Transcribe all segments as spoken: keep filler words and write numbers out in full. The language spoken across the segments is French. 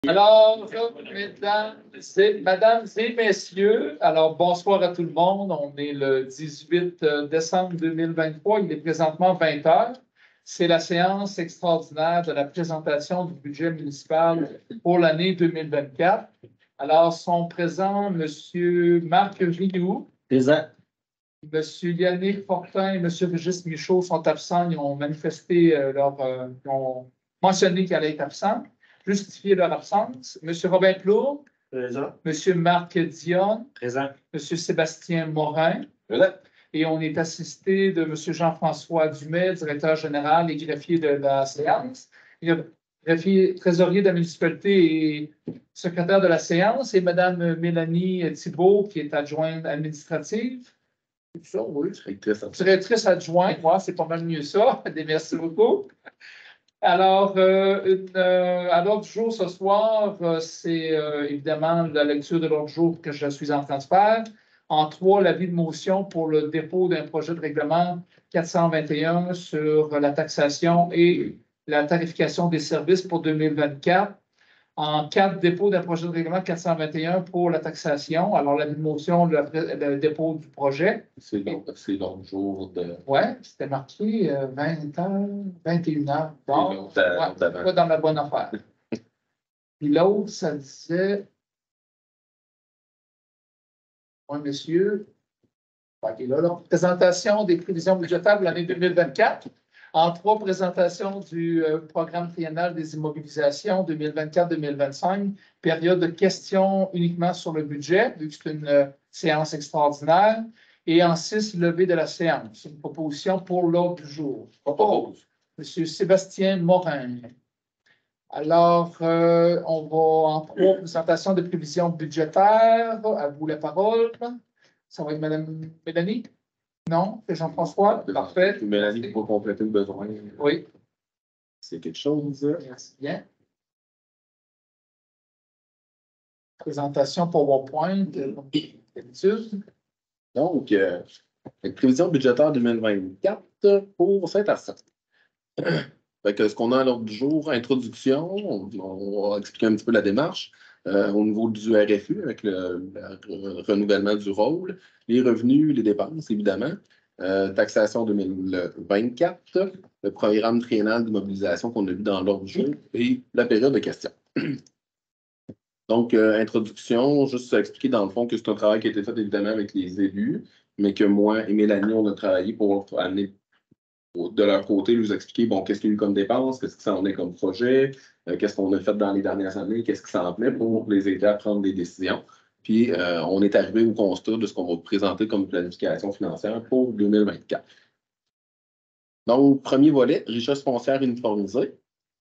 Alors, mesdames et, mesdames et messieurs, alors bonsoir à tout le monde. On est le dix-huit décembre deux mille vingt-trois. Il est présentement vingt heures. C'est la séance extraordinaire de la présentation du budget municipal pour l'année deux mille vingt-quatre. Alors, sont présents M. Marc Rioux. Présent. M. Yannick Fortin et M. Régis Michaud sont absents. Ils ont manifesté leur. Euh, ils ont mentionné qu'ils allaient être absents. Justifier leur absence. M. Robin Plourde. Présent. M. Marc Dion. Présent. M. Sébastien Morin. Présent. Et on est assisté de M. Jean-François Dumais, directeur général et greffier de la séance. Greffier, trésorier de la municipalité et secrétaire de la séance. Et Mme Mélanie Thibault, qui est adjointe administrative. C'est ça, oui. Directrice adjointe. Directrice adjointe, ouais, c'est pas mal mieux ça. Merci beaucoup. Alors, euh, une, euh, à l'ordre du jour ce soir, euh, c'est euh, évidemment la lecture de l'ordre du jour que je suis en train de faire. En trois, l'avis de motion pour le dépôt d'un projet de règlement quatre cent vingt et un sur la taxation et la tarification des services pour deux mille vingt-quatre. En quatre, dépôt d'un projet de règlement quatre cent vingt et un pour la taxation. Alors, l'avis de motion, le, le dépôt du projet. C'est l'ordre du jour de. Oui, c'était marqué euh, vingt heures, vingt et une heures. Bon, ouais, pas dans la bonne affaire. Puis l'autre, ça disait. Oui, monsieur. OK, là, là. Présentation des prévisions budgétaires de l'année deux mille vingt-quatre. En trois, présentation du euh, programme triennal des immobilisations deux mille vingt-quatre deux mille vingt-cinq. Période de questions uniquement sur le budget, vu que c'est une euh, séance extraordinaire. Et en six, levée de la séance. Une proposition pour l'ordre du jour. Propose. Monsieur Sébastien Morin. Alors, euh, on va en trois, présentation de prévisions budgétaires. À vous la parole. Ça va être Mme Mélanie? Non? C'est Jean-François? Parfait. Mélanie, pour compléter le besoin. Oui. C'est quelque chose. Merci bien. Présentation PowerPoint, comme d'habitude. Donc, euh, prévision budgétaire deux mille vingt-quatre pour Saint-Arsène. Fait que ce qu'on a à l'ordre du jour, introduction, on, on va expliquer un petit peu la démarche. Euh, au niveau du R F U, avec le, le renouvellement du rôle, les revenus, les dépenses, évidemment. Euh, taxation deux mille vingt-quatre, le programme triennal d'immobilisation qu'on a vu dans l'ordre du jour et la période de questions. Donc, euh, introduction, juste expliquer dans le fond que c'est un travail qui a été fait évidemment avec les élus, mais que moi et Mélanie, on a travaillé pour amener de leur côté, nous expliquer, bon, qu'est-ce qu'il y a eu comme dépenses, qu'est-ce que ça en est comme projet, euh, qu'est-ce qu'on a fait dans les dernières années, qu'est-ce qui s'en venait pour les aider à prendre des décisions. Puis, euh, on est arrivé au constat de ce qu'on va vous présenter comme planification financière pour deux mille vingt-quatre. Donc, premier volet, richesse foncière uniformisée.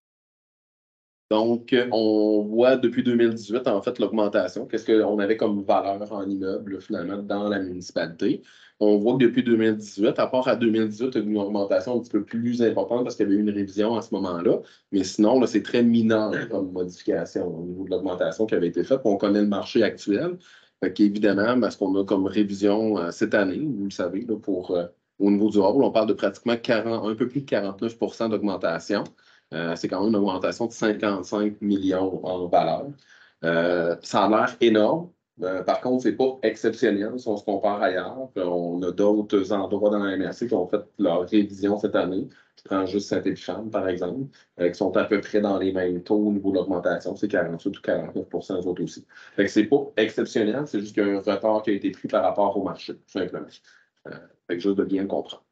Donc, on voit depuis deux mille dix-huit, en fait, l'augmentation. Qu'est-ce qu'on avait comme valeur en immeuble, finalement, dans la municipalité. On voit que depuis deux mille dix-huit, à part à deux mille dix-huit, il y a eu une augmentation un petit peu plus importante parce qu'il y avait eu une révision à ce moment-là. Mais sinon, là, c'est très mineur comme modification au niveau de l'augmentation qui avait été faite. On connaît le marché actuel. Fait qu'évidemment, ben, ce qu'on a comme révision euh, cette année, vous le savez, là, pour, euh, au niveau du rôle, on parle de pratiquement quarante, un peu plus de quarante-neuf pour cent d'augmentation. Euh, c'est quand même une augmentation de cinquante-cinq millions en valeur. Euh, ça a l'air énorme. Euh, par contre, ce n'est pas exceptionnel si on se compare ailleurs. On a d'autres endroits dans la M R C qui ont fait leur révision cette année. Je prends juste Saint-Épiphane, par exemple, euh, qui sont à peu près dans les mêmes taux au niveau de l'augmentation. C'est quarante-huit ou quarante-neuf pour cent eux autres aussi. Fait que c'est pas exceptionnel, c'est juste qu'il y a un retard qui a été pris par rapport au marché, tout simplement. Euh, fait que juste de bien comprendre.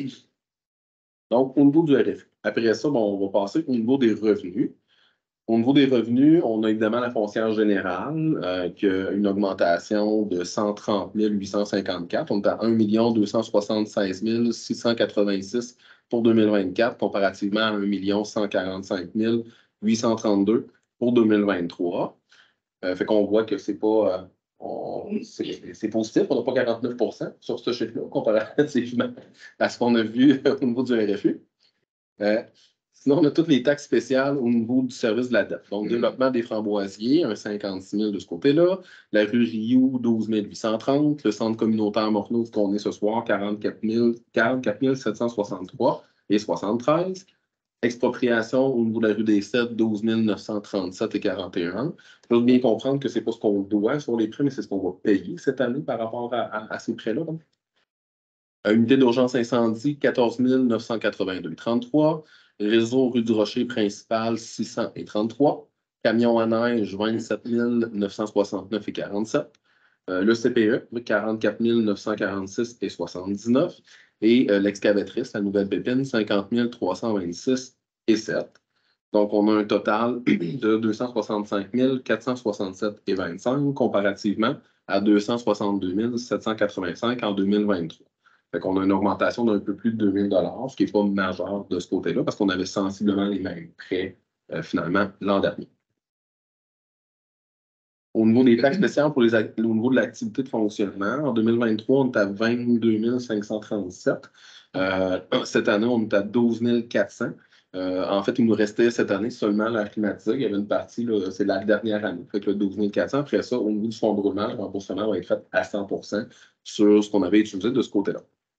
Donc, au niveau du R F U. Après ça, bon, on va passer au niveau des revenus. Au niveau des revenus, on a évidemment la foncière générale euh, qui a une augmentation de cent trente mille huit cent cinquante-quatre. On est à un million deux cent soixante-seize mille six cent quatre-vingt-six pour deux mille vingt-quatre, comparativement à un million cent quarante-cinq mille huit cent trente-deux pour deux mille vingt-trois. Euh, fait qu'on voit que c'est pas... Euh, c'est positif, on n'a pas quarante-neuf pour cent sur ce chiffre-là, comparativement à ce qu'on a vu au niveau du R F U. Euh, sinon, on a toutes les taxes spéciales au niveau du service de la dette. Donc, développement des Framboisiers, un cinquante-six mille de ce côté-là. La rue Rioux, douze mille huit cent trente. Le centre communautaire Morneau, qu'on est ce soir, quarante-quatre mille sept cent soixante-trois et soixante-treize. Expropriation au niveau de la rue des Sept, douze mille neuf cent trente-sept et quarante et un. Il faut bien comprendre que ce n'est pas ce qu'on doit sur les prêts, mais c'est ce qu'on va payer cette année par rapport à, à, à ces prêts-là. Euh, unité d'urgence incendie, quatorze mille neuf cent quatre-vingt-deux, trente-trois. Réseau rue du Rocher principal, six cents et trente-trois. Camion à neige, vingt-sept mille neuf cent soixante-neuf et quarante-sept. Euh, le C P E, quarante-quatre mille neuf cent quarante-six et soixante-dix-neuf. Et euh, l'excavatrice, la nouvelle pépine, cinquante mille trois cent vingt-six et sept. Donc, on a un total de deux cent soixante-cinq mille quatre cent soixante-sept et vingt-cinq comparativement à deux cent soixante-deux mille sept cent quatre-vingt-cinq en deux mille vingt-trois. Fait qu'on a une augmentation d'un peu plus de deux mille dollars, ce qui n'est pas majeur de ce côté-là, parce qu'on avait sensiblement les mêmes prêts euh, finalement l'an dernier. Au niveau des taxes spéciales pour les au niveau de l'activité de fonctionnement, en deux mille vingt-trois, on est à vingt-deux mille cinq cent trente-sept. Euh, cette année, on est à douze mille quatre cents. Euh, en fait, il nous restait cette année seulement l'air climatisé. Il y avait une partie, c'est la dernière année, fait que le douze mille quatre cents. Après ça, au niveau du fonds de roulement, le remboursement va être fait à cent pour cent sur ce qu'on avait utilisé de ce côté-là.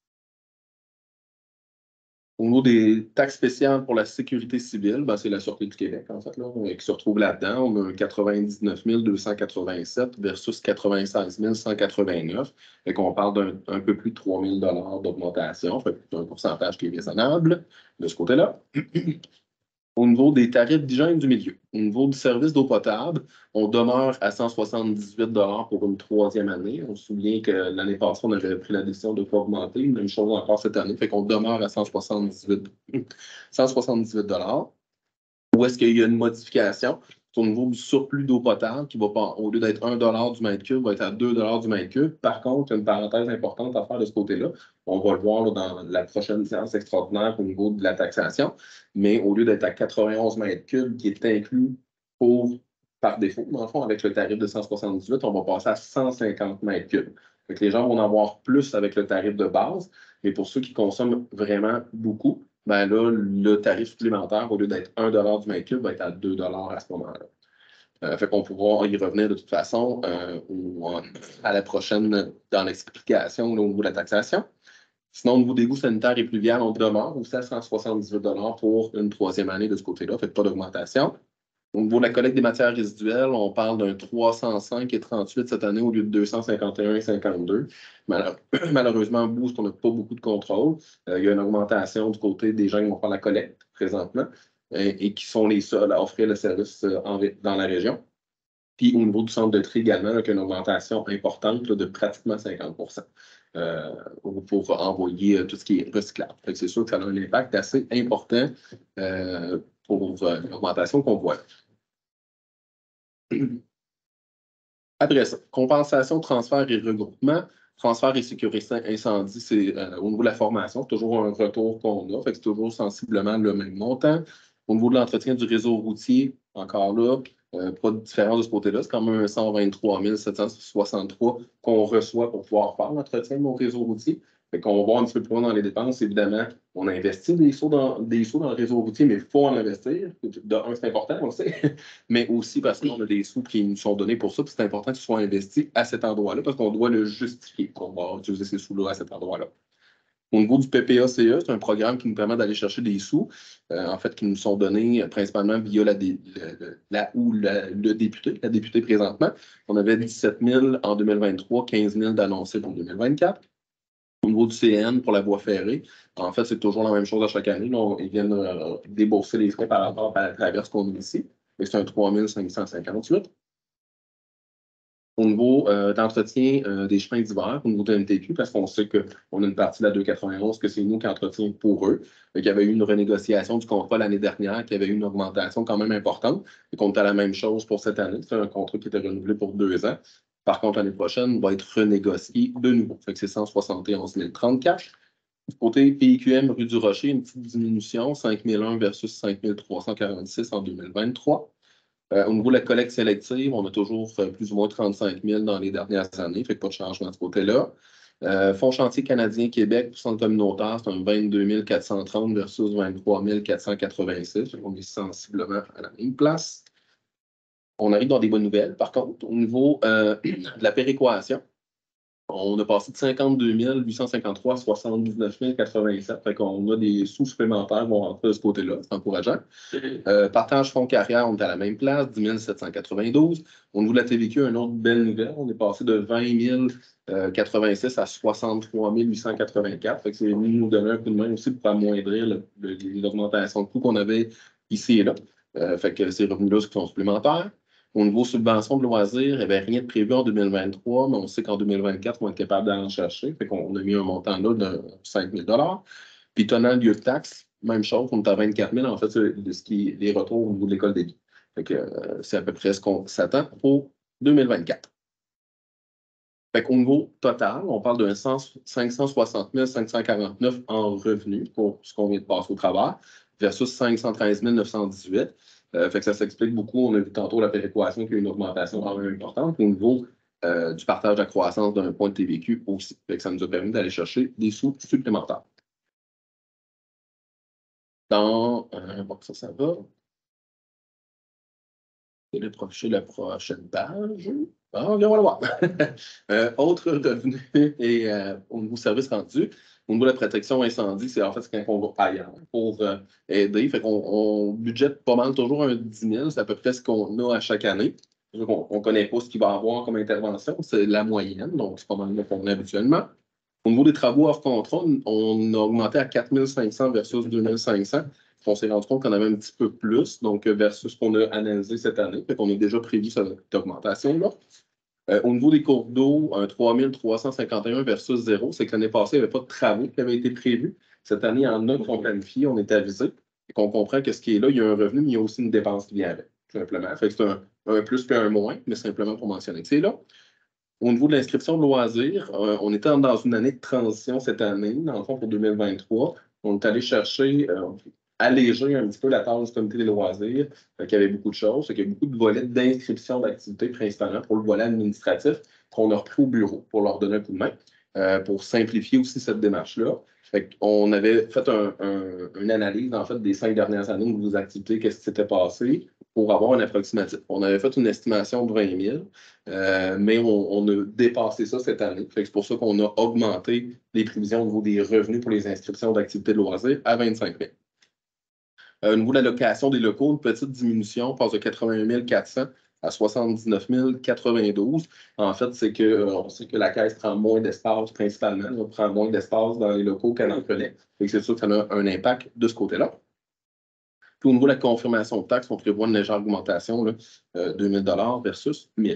Au niveau des taxes spéciales pour la sécurité civile, ben, c'est la Sûreté du Québec, en fait, là, qui se retrouve là-dedans. On a un quatre-vingt-dix-neuf mille deux cent quatre-vingt-sept versus quatre-vingt-seize mille cent quatre-vingt-neuf. Fait qu'on parle d'un un peu plus de trois mille dollars d'augmentation. Fait un pourcentage qui est raisonnable de ce côté-là. Au niveau des tarifs d'hygiène du milieu, au niveau du service d'eau potable, on demeure à cent soixante-dix-huit dollars pour une troisième année. On se souvient que l'année passée, on avait pris la décision de ne pas augmenter. Même chose encore cette année. Fait qu'on demeure à cent soixante-dix-huit dollars. Où est-ce qu'il y a une modification? C'est au niveau du surplus d'eau potable qui va pas, au lieu d'être un dollar du mètre cube, va être à deux dollars du mètre cube. Par contre, il y a une parenthèse importante à faire de ce côté-là. On va le voir là, dans la prochaine séance extraordinaire au niveau de la taxation. Mais au lieu d'être à quatre-vingt-onze mètres cubes, qui est inclus pour, par défaut, dans le fond, avec le tarif de cent soixante-dix-huit, on va passer à cent cinquante mètres cubes. Fait que les gens vont en avoir plus avec le tarif de base. Mais pour ceux qui consomment vraiment beaucoup, ben là, le tarif supplémentaire, au lieu d'être un dollar du mètre cube, va être à deux dollars à ce moment-là. Euh, fait qu'on pourra y revenir de toute façon euh, ou, euh, à la prochaine dans l'explication au niveau de la taxation. Sinon, au niveau des goûts sanitaires et pluviales, on demeure aussi à cent soixante-dix-huit dollars pour une troisième année de ce côté-là. Fait pas d'augmentation. Au niveau de la collecte des matières résiduelles, on parle d'un trois cent cinq et trente-huit cette année au lieu de deux cent cinquante et un et cinquante-deux. Malheure- Malheureusement, boost, on n'a pas beaucoup de contrôle. Euh, il y a une augmentation du côté des gens qui vont faire la collecte présentement et, et qui sont les seuls à offrir le service euh, en, dans la région. Puis au niveau du centre de tri également, là, il y a une augmentation importante là, de pratiquement cinquante pour cent euh, pour envoyer euh, tout ce qui est recyclable. C'est sûr que ça a un impact assez important euh, pour euh, l'augmentation qu'on voit. Après ça, compensation, transfert et regroupement. Transfert et sécurité incendie, c'est euh, au niveau de la formation, c'est toujours un retour qu'on a, fait que c'est toujours sensiblement le même montant. Au niveau de l'entretien du réseau routier, encore là, euh, pas de différence de ce côté-là, c'est quand même un cent vingt-trois mille sept cent soixante-trois qu'on reçoit pour pouvoir faire l'entretien de nos réseaux routiers. Fait qu'on va voir un petit peu plus loin dans les dépenses, évidemment. On investit des sous dans, des sous dans le réseau routier, mais il faut en investir. De un, c'est important, on le sait, mais aussi parce qu'on a des sous qui nous sont donnés pour ça, puis c'est important qu'ils soient investis à cet endroit-là, parce qu'on doit le justifier, qu'on va utiliser ces sous-là à cet endroit-là. Au niveau du P P A C E, c'est un programme qui nous permet d'aller chercher des sous, euh, en fait, qui nous sont donnés euh, principalement via la, dé, le, la ou la, le député, la députée présentement. On avait dix-sept mille en deux mille vingt-trois, quinze mille d'annoncés pour deux mille vingt-quatre. Au niveau du C N pour la voie ferrée, en fait, c'est toujours la même chose à chaque année. Là, on, ils viennent euh, débourser les frais par rapport à la traverse qu'on a ici. Et c'est un trois mille cinq cent cinquante-huit. Au niveau euh, d'entretien euh, des chemins d'hiver, au niveau de M T Q, parce qu'on sait qu'on a une partie de la deux cent quatre-vingt-onze que c'est nous qui entretient pour eux. Il y avait eu une renégociation du contrat l'année dernière qui avait eu une augmentation quand même importante et qu'on est à la même chose pour cette année. C'est un contrat qui était renouvelé pour deux ans. Par contre, l'année prochaine, il va être renégocié de nouveau. Fait que c'est cent soixante et onze mille trente-quatre. Du côté P Q M rue du Rocher, une petite diminution, cinq mille un versus cinq mille trois cent quarante-six en deux mille vingt-trois. Euh, au niveau de la collecte sélective, on a toujours euh, plus ou moins trente-cinq mille dans les dernières années, fait que pas de changement de ce côté-là. Euh, Fonds chantier canadien Québec pour centre communautaire, c'est un vingt-deux mille quatre cent trente versus vingt-trois mille quatre cent quatre-vingt-six. On est sensiblement à la même place. On arrive dans des bonnes nouvelles. Par contre, au niveau euh, de la péréquation, On a passé de cinquante-deux mille huit cent cinquante-trois à soixante-dix-neuf mille quatre-vingt-sept. Fait qu'on a des sous supplémentaires qui vont rentrer de ce côté-là. C'est encourageant. Euh, partage fonds carrière, on est à la même place, dix mille sept cent quatre-vingt-douze. Au niveau de la T V Q, une autre belle nouvelle. On est passé de vingt mille quatre-vingt-six à soixante-trois mille huit cent quatre-vingt-quatre. Fait que c'est venu nous donner un coup de main aussi pour amoindrir l'augmentation de coûts qu'on avait ici et là. Euh, fait que ces revenus-là sont supplémentaires. Au niveau subvention de loisirs, il n'y avait rien de prévu en deux mille vingt-trois, mais on sait qu'en deux mille vingt-quatre, on va être capable d'en chercher. Fait qu'on a mis un montant là de cinq mille dollars. Puis, tenant lieu de taxe, même chose, on est à vingt-quatre mille. En fait, c'est ce qui est les retours au niveau de l'école des billes. Fait que euh, c'est à peu près ce qu'on s'attend pour deux mille vingt-quatre. Fait qu'au niveau total, on parle d'un cinq cent soixante mille cinq cent quarante-neuf en revenus pour ce qu'on vient de passer au travail, versus cinq cent treize mille neuf cent dix-huit. Euh, fait que ça s'explique beaucoup. On a vu tantôt la péréquation qui a une augmentation quand même importante. Au niveau euh, du partage de la croissance d'un point de T V Q aussi. Fait que ça nous a permis d'aller chercher des sous supplémentaires. Dans. Euh, bon, ça, ça va. Je vais approcher la prochaine page. Ah, on va voir. euh, autre revenu et euh, au niveau service rendu. Au niveau de la protection incendie, c'est en fait quand on va ailleurs pour euh, aider. Fait qu'on on budgète pas mal toujours un dix mille. C'est à peu près ce qu'on a à chaque année. On ne connaît pas ce qu'il va y avoir comme intervention. C'est la moyenne, donc c'est pas mal ce qu'on a habituellement. Au niveau des travaux hors contrôle, on a augmenté à quatre mille cinq cents versus deux mille cinq cents. On s'est rendu compte qu'on avait un petit peu plus, donc versus ce qu'on a analysé cette année. Fait qu'on a déjà prévu cette augmentation-là. Euh, au niveau des cours d'eau, un trois mille trois cent cinquante et un versus zéro, c'est que l'année passée, il n'y avait pas de travaux qui avaient été prévus. Cette année, il y en a qui sont planifiés, on est avisé, et qu'on comprend que ce qui est là, il y a un revenu, mais il y a aussi une dépense qui vient avec, tout simplement. Fait que c'est un, un plus puis un moins, mais simplement pour mentionner que c'est là. Au niveau de l'inscription de loisirs, euh, on était dans une année de transition cette année, dans le fond, pour deux mille vingt-trois. On est allé chercher, euh, alléger un petit peu la tâche du comité des loisirs, euh, qu'il y avait beaucoup de choses, qu'il y a beaucoup de volets d'inscription d'activités, principalement pour le volet administratif, qu'on a repris au bureau pour leur donner un coup de main, euh, pour simplifier aussi cette démarche-là. On avait fait un, un, une analyse, en fait, des cinq dernières années de vos activités, qu'est-ce qui s'était passé, pour avoir un approximatif. On avait fait une estimation de vingt mille, euh, mais on, on a dépassé ça cette année. C'est pour ça qu'on a augmenté les prévisions au niveau des revenus pour les inscriptions d'activités de loisirs à vingt-cinq mille. Euh, au niveau de la location des locaux, une petite diminution, on passe de quatre-vingt-un mille quatre cents à soixante-dix-neuf mille quatre-vingt-douze. En fait, c'est qu'on euh, sait que la caisse prend moins d'espace principalement. On prend moins d'espace dans les locaux qu'elle en prenait. C'est sûr que ça a un impact de ce côté-là. Puis au niveau de la confirmation de taxes, on prévoit une légère augmentation, là, euh, deux mille dollars versus mille.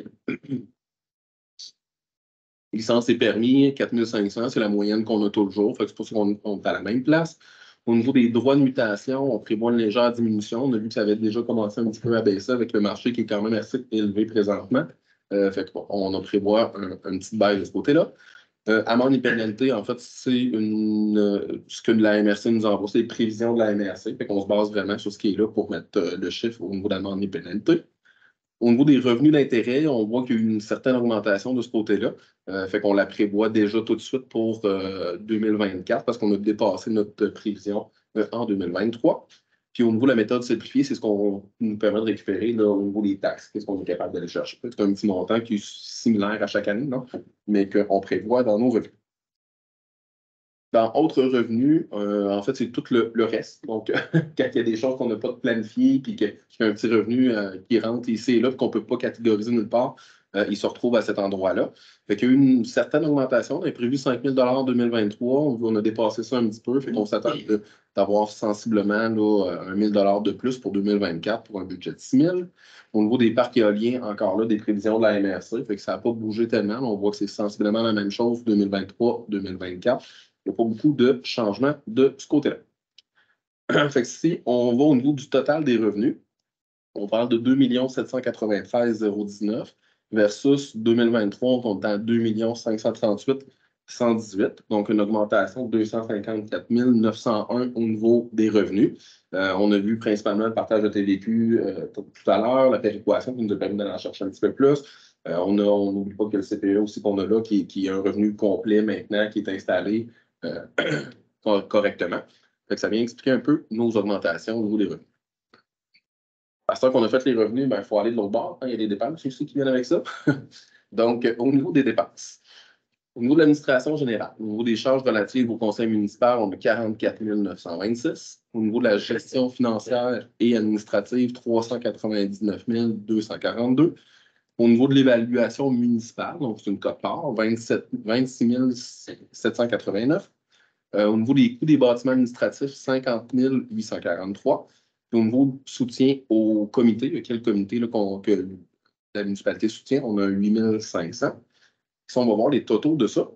Licence et permis, quatre mille cinq cents, c'est la moyenne qu'on a toujours. C'est pour ça qu'on est à la même place. Au niveau des droits de mutation, on prévoit une légère diminution. On a vu que ça avait déjà commencé un petit peu à baisser avec le marché qui est quand même assez élevé présentement. Euh, fait qu'on on a prévoit un, une petite baisse de ce côté-là. Euh, amende et pénalité, en fait, c'est une, euh, ce que la M R C nous envoie, c'est les prévisions de la M R C. Fait qu'on se base vraiment sur ce qui est là pour mettre euh, le chiffre au niveau d'amende et pénalité. Au niveau des revenus d'intérêt, on voit qu'il y a eu une certaine augmentation de ce côté-là. Euh, fait qu'on la prévoit déjà tout de suite pour euh, deux mille vingt-quatre parce qu'on a dépassé notre prévision euh, en deux mille vingt-trois. Puis au niveau de la méthode simplifiée, c'est ce qu'on nous permet de récupérer là, au niveau des taxes. Qu'est-ce qu'on est capable d'aller chercher? C'est un petit montant qui est similaire à chaque année, non? Mais qu'on prévoit dans nos revenus. Dans autres revenus, euh, en fait, c'est tout le, le reste. Donc, quand il y a des choses qu'on n'a pas planifiées, puis qu'il y a un petit revenu euh, qui rentre ici et là, qu'on ne peut pas catégoriser nulle part, euh, il se retrouve à cet endroit-là. Fait qu'il y a eu une certaine augmentation. On a prévu cinq mille dollars en deux mille vingt-trois. On, on a dépassé ça un petit peu. Fait qu'on s'attend d'avoir sensiblement là, un mille dollars de plus pour deux mille vingt-quatre pour un budget de six mille. Au niveau des parcs éoliens, encore là, des prévisions de la M R C. Fait que ça n'a pas bougé tellement. On voit que c'est sensiblement la même chose deux mille vingt-trois deux mille vingt-quatre. Il n'y a pas beaucoup de changements de ce côté-là. Fait que si on va au niveau du total des revenus, on parle de deux millions sept cent quatre-vingt-treize mille dix-neuf versus deux mille vingt-trois, on est à deux millions cinq cent trente-huit mille cent dix-huit, donc une augmentation de deux cent cinquante-quatre mille neuf cent un au niveau des revenus. Euh, on a vu principalement le partage de T V Q euh, tout à l'heure, la péréquation qui nous a permis d'aller en chercher un petit peu plus. Euh, on n'oublie pas que le C P E aussi qu'on a là, qui, qui a un revenu complet maintenant, qui est installé euh, correctement. Fait que ça vient expliquer un peu nos augmentations au niveau des revenus. À ce temps qu'on a fait les revenus, il ben, faut aller de l'autre bord. Hein, il y a des dépenses aussi qui viennent avec ça. Donc, au niveau des dépenses, Au niveau de l'administration générale, au niveau des charges relatives au conseil municipal, on a quarante-quatre mille neuf cent vingt-six. Au niveau de la gestion financière et administrative, trois cent quatre-vingt-dix-neuf mille deux cent quarante-deux. Au niveau de l'évaluation municipale, donc c'est une cote-part, vingt-six mille sept cent quatre-vingt-neuf. Euh, au niveau des coûts des bâtiments administratifs, cinquante mille huit cent quarante-trois. Puis au niveau du soutien au comité, il y a quel comité là, que la municipalité soutient? On a huit mille cinq cents. Si on va voir les totaux de ça,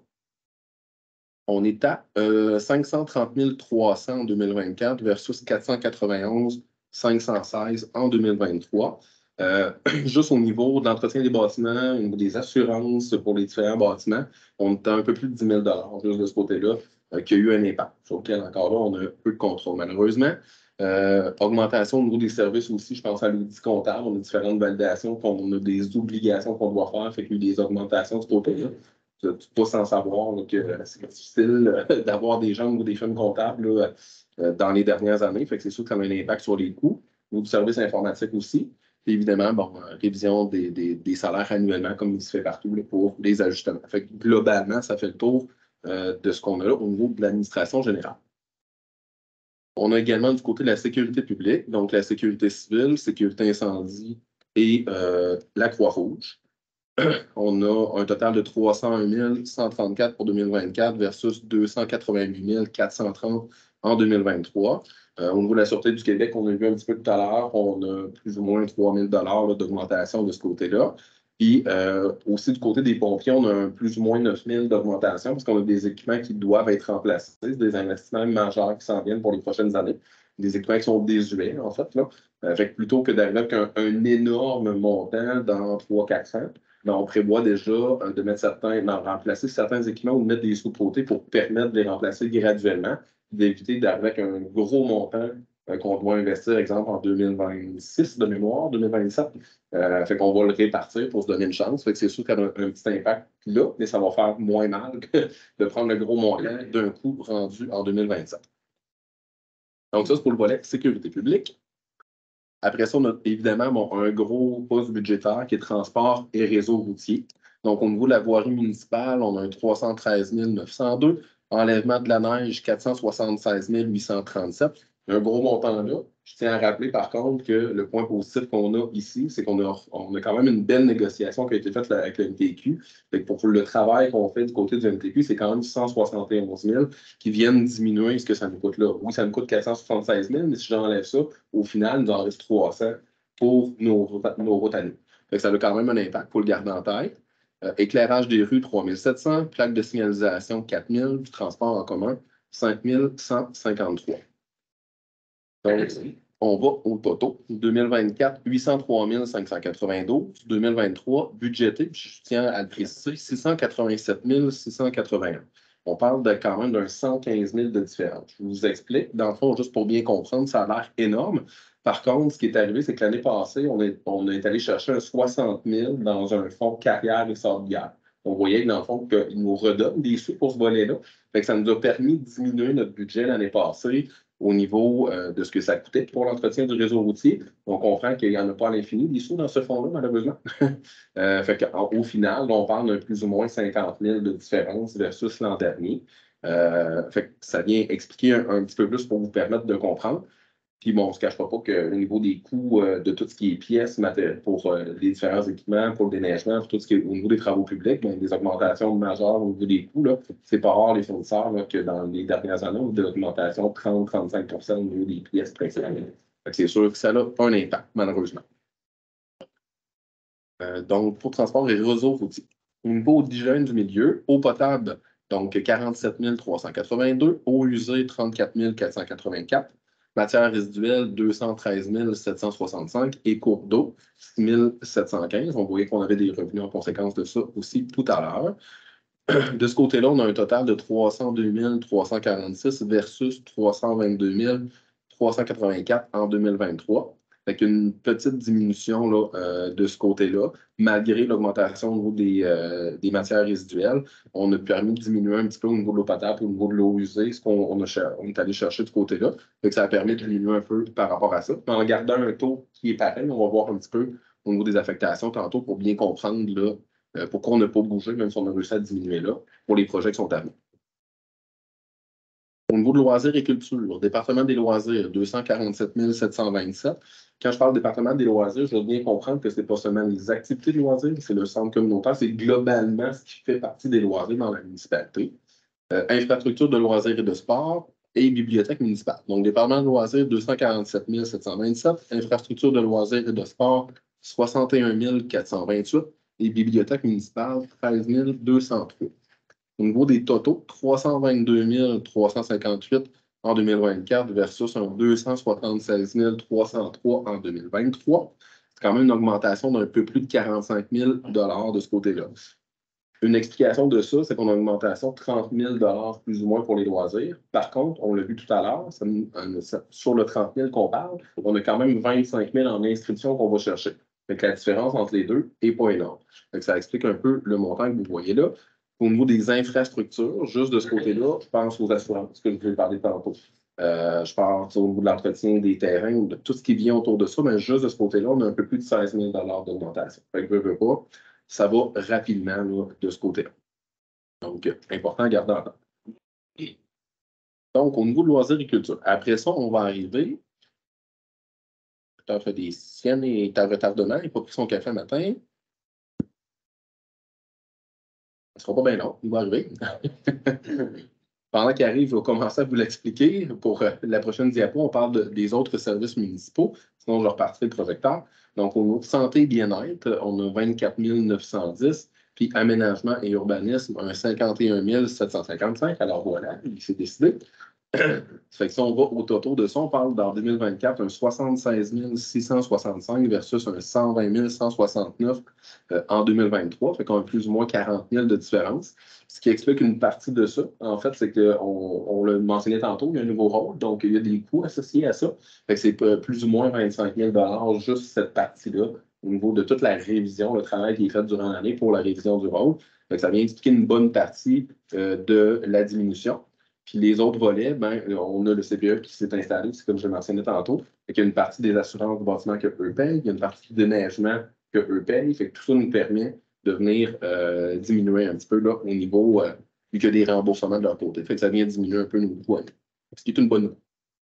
on est à euh, cinq cent trente mille trois cents en deux mille vingt-quatre versus quatre cent quatre-vingt-onze mille cinq cent seize en deux mille vingt-trois. Euh, juste au niveau de l'entretien des bâtiments, au niveau des assurances pour les différents bâtiments, on est à un peu plus de dix mille dollars juste de ce côté-là, euh, qui a eu un impact, sur lequel encore là, on a peu de contrôle, malheureusement. Euh, augmentation au niveau des services aussi, je pense à l'audit comptable, on a différentes validations, on a des obligations qu'on doit faire, fait qu'il y a eu des augmentations de ce côté-là. Tu n'es pas sans savoir là, que c'est difficile euh, d'avoir des gens ou des firmes comptables là, euh, dans les dernières années, fait que c'est sûr que ça a un impact sur les coûts, au niveau du service informatique aussi. Puis évidemment, bon, euh, révision des, des, des salaires annuellement, comme il se fait partout là, pour les ajustements. Fait que globalement, ça fait le tour euh, de ce qu'on a là au niveau de l'administration générale. On a également du côté de la sécurité publique, donc la sécurité civile, sécurité incendie et euh, la Croix-Rouge. On a un total de trois cent un mille cent trente-quatre pour deux mille vingt-quatre versus deux cent quatre-vingt-huit mille quatre cent trente en deux mille vingt-trois. Euh, au niveau de la Sûreté du Québec, on a vu un petit peu tout à l'heure, on a plus ou moins trois mille dollars d'augmentation de ce côté-là. Puis euh, aussi du côté des pompiers, on a un plus ou moins neuf mille d'augmentation parce qu'on a des équipements qui doivent être remplacés, des investissements majeurs qui s'en viennent pour les prochaines années, des équipements qui sont désuets, en fait. Là. Euh, fait que plutôt que d'arriver avec un, un énorme montant dans trois quatre cents, ben, on prévoit déjà euh, de mettre certains, d'en remplacer certains équipements ou de mettre des sous de côté pour permettre de les remplacer graduellement, d'éviter d'arriver avec un gros montant euh, qu'on doit investir, exemple, en deux mille vingt-six de mémoire, deux mille vingt-sept. Euh, fait qu'on va le répartir pour se donner une chance. Fait que c'est sûr qu'il y a un, un petit impact là, mais ça va faire moins mal que de prendre le gros montant d'un coup rendu en deux mille vingt-sept. Donc, ça, c'est pour le volet sécurité publique. Après ça, on a évidemment bon, un gros poste budgétaire qui est transport et réseau routier. Donc, au niveau de la voirie municipale, on a un trois cent treize mille neuf cent deux. Enlèvement de la neige, quatre cent soixante-seize mille huit cent trente-sept. Un gros montant là. Je tiens à rappeler par contre que le point positif qu'on a ici, c'est qu'on a, on a quand même une belle négociation qui a été faite avec le M T Q. Pour le travail qu'on fait du côté du M T Q, c'est quand même cent soixante et onze mille qui viennent diminuer ce que ça nous coûte là. Oui, ça nous coûte quatre cent soixante-seize mille, mais si j'enlève ça, au final, il nous en reste trois cents pour nos, nos routes à nous. Ça a quand même un impact, il faut le garder en tête. Euh, éclairage des rues, trois mille sept cents. Plaques de signalisation, quatre mille. Du transport en commun, cinq mille cent cinquante-trois. Donc, on va au toto. deux mille vingt-quatre, huit cent trois mille cinq cent quatre-vingt-douze. deux mille vingt-trois, budgété, je tiens à le préciser, six cent quatre-vingt-sept mille six cent quatre-vingt-un. On parle de, quand même d'un cent quinze mille de différence. Je vous explique. Dans le fond, juste pour bien comprendre, ça a l'air énorme. Par contre, ce qui est arrivé, c'est que l'année passée, on est, on est allé chercher un soixante mille dans un fonds carrière et sauvegarde. On voyait que dans le fond, qu'il nous redonne des sous pour ce volet-là. Fait que ça nous a permis de diminuer notre budget l'année passée au niveau euh, de ce que ça coûtait pour l'entretien du réseau routier. On comprend qu'il n'y en a pas à l'infini des sous dans ce fonds-là, malheureusement. euh, fait qu'au final, on parle d'un plus ou moins cinquante mille de différence versus l'an dernier. Euh, fait que ça vient expliquer un, un petit peu plus pour vous permettre de comprendre. Puis bon, on ne se cachera pas qu'au niveau des coûts euh, de tout ce qui est pièces pour euh, les différents équipements, pour le déneigement, pour tout ce qui est au niveau des travaux publics, bien, des augmentations majeures au niveau des coûts. Ce n'est pas rare les fournisseurs là, que dans les dernières années, on a des augmentations de trente à trente-cinq pour cent au niveau des pièces principales. C'est sûr que ça a un impact, malheureusement. Euh, donc, pour transport et réseau routier. Au niveau d'hygiène du milieu, eau potable, donc quarante-sept mille trois cent quatre-vingt-deux, eau usée, trente-quatre mille quatre cent quatre-vingt-quatre. Matières résiduelles, deux cent treize mille sept cent soixante-cinq et cours d'eau, six mille sept cent quinze. On voyait qu'on avait des revenus en conséquence de ça aussi tout à l'heure. De ce côté-là, on a un total de trois cent deux mille trois cent quarante-six versus trois cent vingt-deux mille trois cent quatre-vingt-quatre en deux mille vingt-trois. Fait qu'une petite diminution là, euh, de ce côté-là, malgré l'augmentation au niveau des, euh, des matières résiduelles. On a permis de diminuer un petit peu au niveau de l'eau potable, au niveau de l'eau usée, ce qu'on on a, on est allé chercher de ce côté-là. Fait que ça a permis de diminuer un peu par rapport à ça. Mais en gardant un taux qui est pareil, on va voir un petit peu au niveau des affectations tantôt pour bien comprendre là, Euh, pourquoi on n'a pas bougé, même si on a réussi à diminuer là, pour les projets qui sont à venir. Au niveau de loisirs et culture, département des loisirs, deux cent quarante-sept mille sept cent vingt-sept. Quand je parle département des loisirs, je dois bien comprendre que ce n'est pas seulement les activités de loisirs, c'est le centre communautaire, c'est globalement ce qui fait partie des loisirs dans la municipalité. Euh, infrastructure de loisirs et de sport et bibliothèque municipale. Donc, département de loisirs, deux cent quarante-sept mille sept cent vingt-sept. Infrastructure de loisirs et de sport, soixante et un mille quatre cent vingt-huit. Et bibliothèque municipale, treize mille deux cent trois. Au niveau des totaux, trois cent vingt-deux mille trois cent cinquante-huit en deux mille vingt-quatre versus un deux cent soixante-seize mille trois cent trois en deux mille vingt-trois. C'est quand même une augmentation d'un peu plus de quarante-cinq mille dollars de ce côté-là. Une explication de ça, c'est qu'on a une augmentation de trente mille dollars plus ou moins pour les loisirs. Par contre, on l'a vu tout à l'heure, sur le trente mille qu'on parle, on a quand même vingt-cinq mille en inscription qu'on va chercher. Fait que la différence entre les deux n'est pas énorme. Fait que ça explique un peu le montant que vous voyez là. Au niveau des infrastructures, juste de ce côté-là, je pense aux assurances, que je vais parler tantôt. Euh, je pense au niveau de l'entretien des terrains, de tout ce qui vient autour de ça, mais juste de ce côté-là, on a un peu plus de seize mille dollars d'augmentation. Fait que je veux pas, ça va rapidement là, de ce côté-là. Donc, important à garder en tête. Donc, au niveau de loisirs et culture. Après ça, on va arriver. Tu as fait des siennes et ta retardement, il n'a pas pris son café le matin. Ça ne sera pas bien long, il va arriver. Pendant qu'il arrive, je vais commencer à vous l'expliquer. Pour euh, la prochaine diapo, on parle de, des autres services municipaux. Sinon, je repartirai le projecteur. Donc, au niveau de santé et bien-être, on a vingt-quatre mille neuf cent dix. Puis aménagement et urbanisme, un cinquante et un mille sept cent cinquante-cinq. Alors voilà, il s'est décidé. Ça fait que si on va au total de ça, on parle dans deux mille vingt-quatre un soixante-seize mille six cent soixante-cinq versus un cent vingt mille cent soixante-neuf euh, en deux mille vingt-trois. Fait qu'on a plus ou moins quarante mille de différence. Ce qui explique une partie de ça, en fait, c'est qu'on on le mentionnait tantôt, il y a un nouveau rôle, donc il y a des coûts associés à ça. Fait que c'est plus ou moins vingt-cinq mille dollars juste cette partie-là, au niveau de toute la révision, le travail qui est fait durant l'année pour la révision du rôle. Fait que ça vient expliquer une bonne partie euh, de la diminution. Puis les autres volets, ben, on a le C P E qui s'est installé, c'est comme je le mentionnais tantôt. Il y a une partie des assurances du bâtiment qu'eux payent, il y a une partie du déneigement qu'eux payent. Fait que tout ça nous permet de venir euh, diminuer un petit peu là, au niveau, euh, vu qu'il y a des remboursements de leur côté. Fait que ça vient diminuer un peu nos coûts, ce qui est une bonne nouvelle.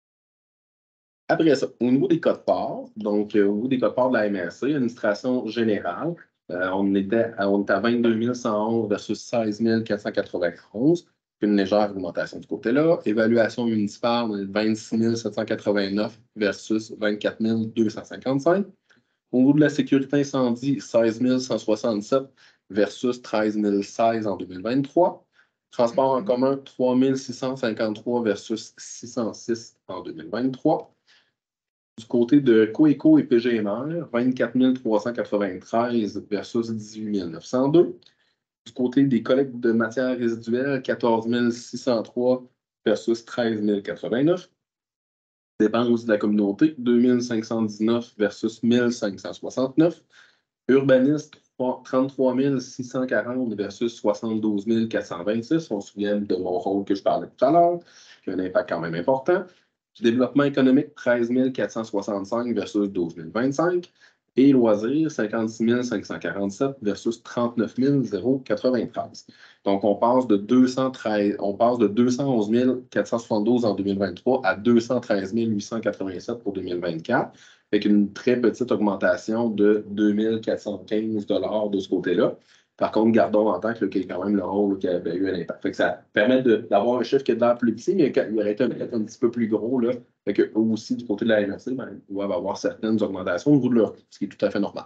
Après ça, au niveau des codes parts, donc euh, au niveau des codes parts de la M R C, administration générale, euh, on, était à, on était à vingt-deux mille cent onze versus seize mille quatre cent quatre-vingt-onze. Une légère augmentation du côté-là. Évaluation municipale, vingt-six mille sept cent quatre-vingt-neuf versus vingt-quatre mille deux cent cinquante-cinq. Au niveau de la sécurité incendie, seize mille cent soixante-sept versus treize mille seize en deux mille vingt-trois. Transport en commun, trois mille six cent cinquante-trois versus six cent six en deux mille vingt-trois. Du côté de Coeco et P G M R, vingt-quatre mille trois cent quatre-vingt-treize versus dix-huit mille neuf cent deux. Du côté des collectes de matières résiduelles, quatorze mille six cent trois versus treize mille quatre-vingt-neuf. Dépenses de la communauté, deux mille cinq cent dix-neuf versus mille cinq cent soixante-neuf. Urbanistes, trente-trois mille six cent quarante versus soixante-douze mille quatre cent vingt-six. On se souvient de mon rôle que je parlais tout à l'heure, qui a un impact quand même important. Développement économique, treize mille quatre cent soixante-cinq versus douze mille vingt-cinq. Et loisirs, cinquante-six mille cinq cent quarante-sept versus trente-neuf mille quatre-vingt-treize. Donc, on passe de deux cent treize, on passe de deux cent onze mille quatre cent soixante-douze en deux mille vingt-trois à deux cent treize mille huit cent quatre-vingt-sept pour deux mille vingt-quatre, avec une très petite augmentation de deux mille quatre cent quinze dollars de ce côté-là. Par contre, gardons en tête qu'il y a quand même le rôle qui avait eu un impact. Fait que ça permet d'avoir un chiffre qui est de l'air plus petit, mais il aurait été peut-être un petit peu plus gros. Là. Fait que eux aussi, du côté de la M R C, ben, ils doivent avoir certaines augmentations au niveau de leur coût, ce qui est tout à fait normal.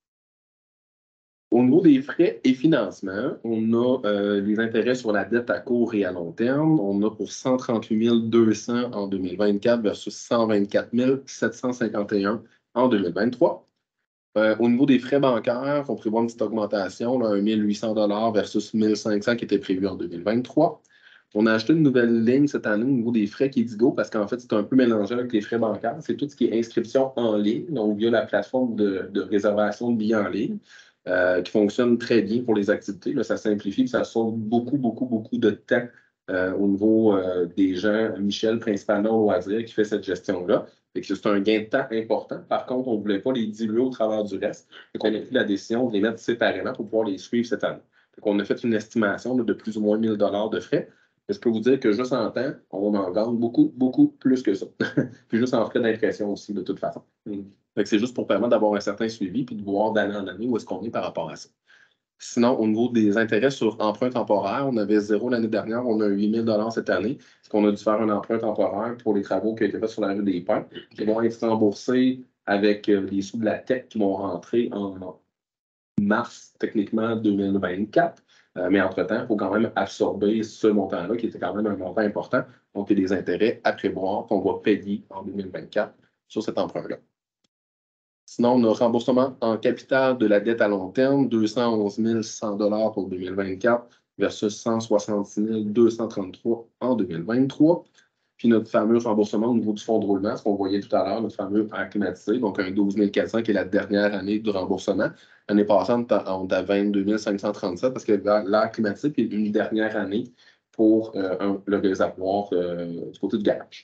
Au niveau des frais et financements, on a euh, les intérêts sur la dette à court et à long terme. On a pour cent trente-huit mille deux cents en deux mille vingt-quatre versus cent vingt-quatre mille sept cent cinquante et un en deux mille vingt-trois. Euh, au niveau des frais bancaires, on prévoit une petite augmentation, là, mille huit cents dollars versus mille cinq cents qui était prévu en deux mille vingt-trois. On a acheté une nouvelle ligne cette année au niveau des frais Kidigo parce qu'en fait, c'est un peu mélangé avec les frais bancaires. C'est tout ce qui est inscription en ligne, donc via la plateforme de, de réservation de billets en ligne, euh, qui fonctionne très bien pour les activités. Là, ça simplifie, ça sauve beaucoup, beaucoup, beaucoup de temps euh, au niveau euh, des gens. Michel, principalement au loisir, qui fait cette gestion-là. Fait que c'est un gain de temps important. Par contre, on ne voulait pas les diluer au travers du reste. Donc, on a pris la décision de les mettre séparément pour pouvoir les suivre cette année. Donc, on a fait une estimation là, de plus ou moins mille dollars de frais. Et je peux vous dire que juste en temps, on en gagne beaucoup, beaucoup plus que ça. Puis juste en frais d'impression aussi, de toute façon. Mm. Fait que c'est juste pour permettre d'avoir un certain suivi puis de voir d'année en année où est-ce qu'on est par rapport à ça. Sinon, au niveau des intérêts sur emprunt temporaire, on avait zéro l'année dernière, on a huit mille dollars cette année, parce qu'on a dû faire un emprunt temporaire pour les travaux qui ont été faits sur la rue des Pins, qui vont être remboursés avec les sous de la T E C qui vont rentrer en mars, techniquement, deux mille vingt-quatre. Euh, mais entre-temps, il faut quand même absorber ce montant-là, qui était quand même un montant important. Donc, il y a des intérêts à prévoir qu'on va payer en deux mille vingt-quatre sur cet emprunt-là. Sinon, on a remboursement en capital de la dette à long terme, deux cent onze mille cent dollars pour deux mille vingt-quatre versus cent soixante-six mille deux cent trente-trois en deux mille vingt-trois. Puis notre fameux remboursement au niveau du fonds de roulement, ce qu'on voyait tout à l'heure, notre fameux air climatisé, donc un douze mille quatre cents qui est la dernière année de remboursement. L'année passante, on est à vingt-deux mille cinq cent trente-sept parce que l'air climatisé, puis une dernière année pour euh, un, le réservoir euh, du côté du garage.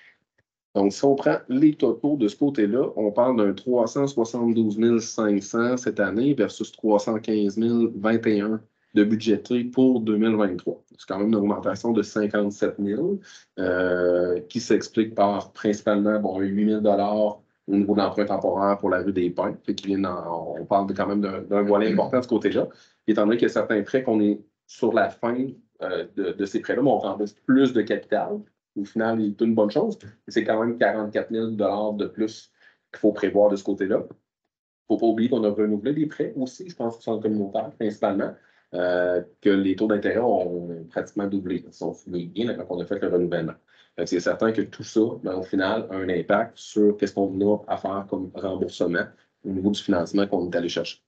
Donc, si on prend les totaux de ce côté-là, on parle d'un trois cent soixante-douze mille cinq cents cette année versus trois cent quinze mille vingt et un de budgété pour deux mille vingt-trois. C'est quand même une augmentation de cinquante-sept mille euh, qui s'explique par principalement bon, huit mille dollars au niveau de l'emprunt temporaire pour la rue des Pins. Fait qu'il vient en, on parle de, quand même d'un volet important de ce côté-là. Étant donné qu'il y a certains prêts qu'on est sur la fin euh, de, de ces prêts-là, mais on rembourse plus de capital. Au final, c'est une bonne chose. C'est quand même quarante-quatre mille dollars de plus qu'il faut prévoir de ce côté-là. Il ne faut pas oublier qu'on a renouvelé des prêts aussi, je pense, sur le communautaire, principalement, euh, que les taux d'intérêt ont pratiquement doublé. Ils sont bien quand on a fait le renouvellement. C'est certain que tout ça, ben, au final, a un impact sur ce qu'on a à faire comme remboursement au niveau du financement qu'on est allé chercher.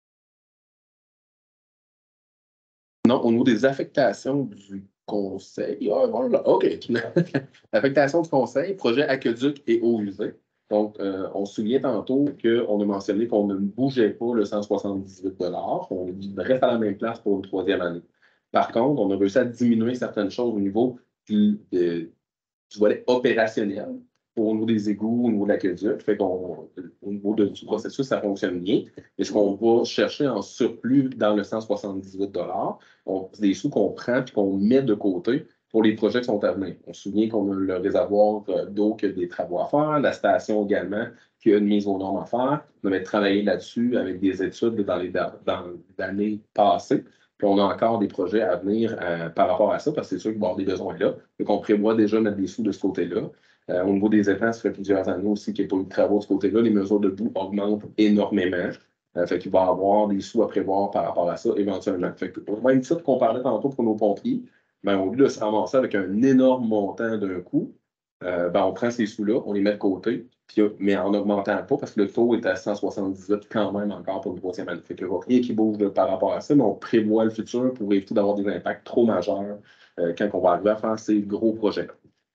Non, au niveau des affectations du conseil, ah, voilà, OK. L'affectation du conseil, projet aqueduc et eaux usées. Donc, euh, on se souvient tantôt qu'on a mentionné qu'on ne bougeait pas le cent soixante-dix-huit dollars. On reste à la même place pour une troisième année. Par contre, on a réussi à diminuer certaines choses au niveau du, de, du volet opérationnel, au niveau des égouts, au niveau de l'aqueduc. Fait qu'on, au niveau de, du processus, ça fonctionne bien. Et ce qu'on va chercher en surplus dans le cent soixante-dix-huit dollars, c'est des sous qu'on prend et qu'on met de côté pour les projets qui sont à venir. On se souvient qu'on a le réservoir d'eau qui a des travaux à faire, la station également qui a une mise aux normes à faire. On avait travaillé là-dessus avec des études dans les dans l'année passée. Puis on a encore des projets à venir euh, par rapport à ça, parce que c'est sûr qu'il va y avoir des besoins là. Donc, on prévoit déjà mettre des sous de ce côté-là. Euh, au niveau des étangs, ça fait plusieurs années aussi qu'il n'y a pas eu de travaux de ce côté-là. Les mesures de boue augmentent énormément. Euh, fait qu'il va y avoir des sous à prévoir par rapport à ça éventuellement. Fait que, au même titre qu'on parlait tantôt pour nos pompiers, ben, au lieu de se ramasser avec un énorme montant d'un coup, euh, ben, on prend ces sous-là, on les met de côté, puis, mais en n'augmentant pas, parce que le taux est à cent soixante-dix-huit quand même encore pour une troisième année. Fait qu'il n'y a rien qui bouge là, par rapport à ça, mais on prévoit le futur pour éviter d'avoir des impacts trop majeurs euh, quand on va arriver à faire ces gros projets-là.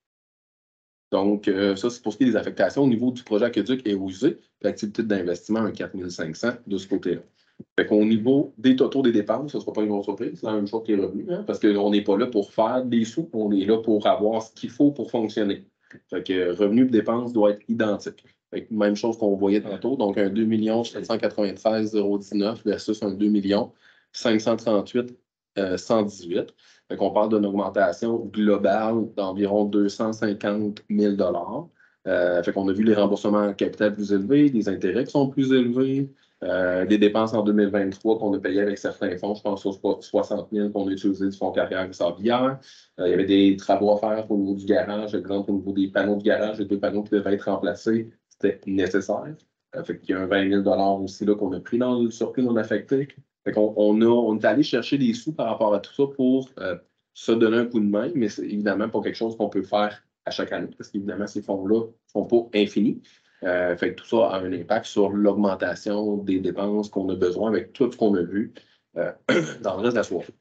Donc, euh, ça, c'est pour ce qui est des affectations au niveau du projet aqueduc et eaux usées, puis l'activité d'investissement, un quatre mille cinq cents de ce côté-là. Fait qu'au niveau des totaux des dépenses, ce ne sera pas une grosse surprise, c'est la même chose que les revenus, hein, parce qu'on n'est pas là pour faire des sous, on est là pour avoir ce qu'il faut pour fonctionner. Fait que revenus et dépenses doivent être identiques. Fait que même chose qu'on voyait tantôt, donc un deux millions sept cent quatre-vingt-seize mille dix-neuf versus un deux millions cinq cent trente-huit mille cent dix-huit. Fait qu'on parle d'une augmentation globale d'environ deux cent cinquante mille dollars. Euh, fait qu'on a vu les remboursements en capital plus élevés, les intérêts qui sont plus élevés, euh, les dépenses en deux mille vingt-trois qu'on a payées avec certains fonds, je pense aux soixante mille qu'on a utilisés du fonds carrière et sablière. Euh, il y avait des travaux à faire au niveau du garage, par exemple, au niveau des panneaux de garage, les deux panneaux qui devaient être remplacés, c'était nécessaire. Euh, fait qu'il y a un vingt mille dollars aussi là, qu'on a pris dans le surplus non affecté. Fait qu'on on a, on est allé chercher des sous par rapport à tout ça pour euh, se donner un coup de main, mais c'est évidemment pas quelque chose qu'on peut faire à chaque année, parce qu'évidemment, ces fonds-là ne sont pas infinis. Euh, fait que tout ça a un impact sur l'augmentation des dépenses qu'on a besoin avec tout ce qu'on a vu euh, dans le reste de la soirée.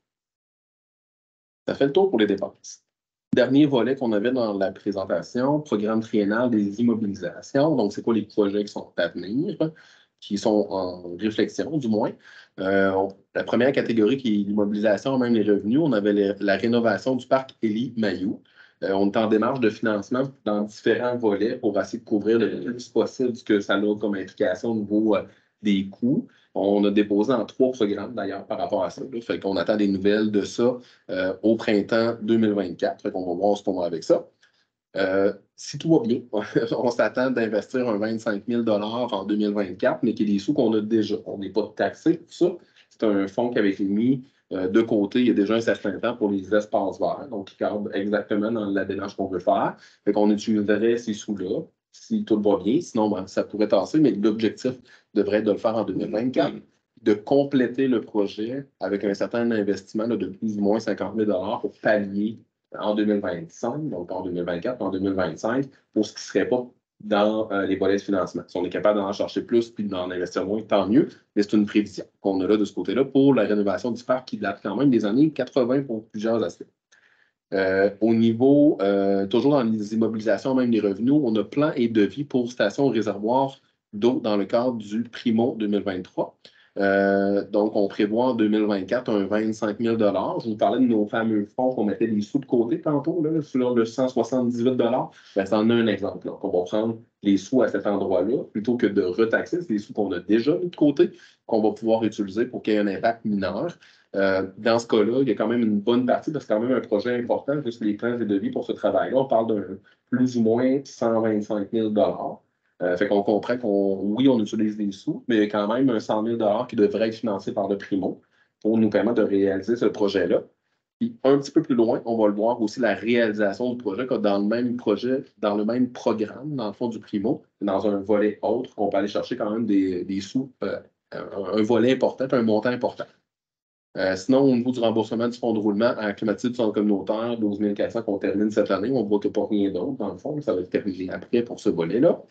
Ça fait le tour pour les dépenses. Dernier volet qu'on avait dans la présentation, programme triennal des immobilisations. Donc, c'est quoi les projets qui sont à venir, qui sont en réflexion, du moins. Euh, la première catégorie qui est l'immobilisation, même les revenus, on avait les, la rénovation du parc Élie Mailloux. Euh, on est en démarche de financement dans différents volets pour essayer de couvrir le plus possible ce que ça a comme implication au niveau euh, des coûts. On a déposé en trois programmes d'ailleurs par rapport à ça. Là. Fait qu'on attend des nouvelles de ça euh, au printemps deux mille vingt-quatre. Fait qu'on va voir ce qu'on va avec ça. Euh, si tout va bien, on s'attend d'investir un vingt-cinq mille dollars en deux mille vingt-quatre, mais qui est des sous qu'on a déjà. On n'est pas taxé pour ça. C'est un fonds qui avait été mis euh, de côté il y a déjà un certain temps pour les espaces verts, donc qui cadre exactement dans la démarche qu'on veut faire. Fait qu'on utiliserait ces sous-là si tout va bien. Sinon, ben, ça pourrait tasser, mais l'objectif devrait être de le faire en deux mille vingt-quatre, de compléter le projet avec un certain investissement là, de plus ou moins cinquante mille dollars pour pallier en deux mille vingt-cinq, donc pas en deux mille vingt-quatre, en deux mille vingt-cinq, pour ce qui ne serait pas dans euh, les volets de financement. Si on est capable d'en chercher plus puis d'en investir moins, tant mieux, mais c'est une prévision qu'on a là de ce côté-là pour la rénovation du parc qui date quand même des années quatre-vingt pour plusieurs aspects. Euh, au niveau, euh, toujours dans les immobilisations, même les revenus, on a plan et devis pour stations réservoirs d'eau dans le cadre du Primo deux mille vingt-trois. Euh, donc, on prévoit en deux mille vingt-quatre un vingt-cinq mille dollars. Je vous parlais de nos fameux fonds qu'on mettait des sous de côté tantôt, là, sur le cent soixante-dix-huit dollars. Ben, c'en est un exemple. Là, on va prendre les sous à cet endroit-là plutôt que de retaxer. C'est des sous qu'on a déjà mis de côté, qu'on va pouvoir utiliser pour qu'il y ait un impact mineur. Euh, dans ce cas-là, il y a quand même une bonne partie, parce que c'est quand même un projet important, juste les plans et devis pour ce travail-là. On parle d'un plus ou moins cent vingt-cinq mille dollars. Euh, fait qu'on comprend qu'on, oui, on utilise des sous, mais il y a quand même un cent mille dollars qui devrait être financé par le Primo pour nous permettre de réaliser ce projet-là. Puis un petit peu plus loin, on va le voir aussi la réalisation du projet, que dans le même projet, dans le même programme, dans le fond du Primo, dans un volet autre, on peut aller chercher quand même des, des sous, euh, un, un volet important, un montant important. Euh, sinon, au niveau du remboursement du fonds de roulement à climatique du centre communautaire, douze mille quatre cents qu'on termine cette année, on voit qu'il n'y a pas rien d'autre dans le fond, ça va être terminé après pour ce volet-là.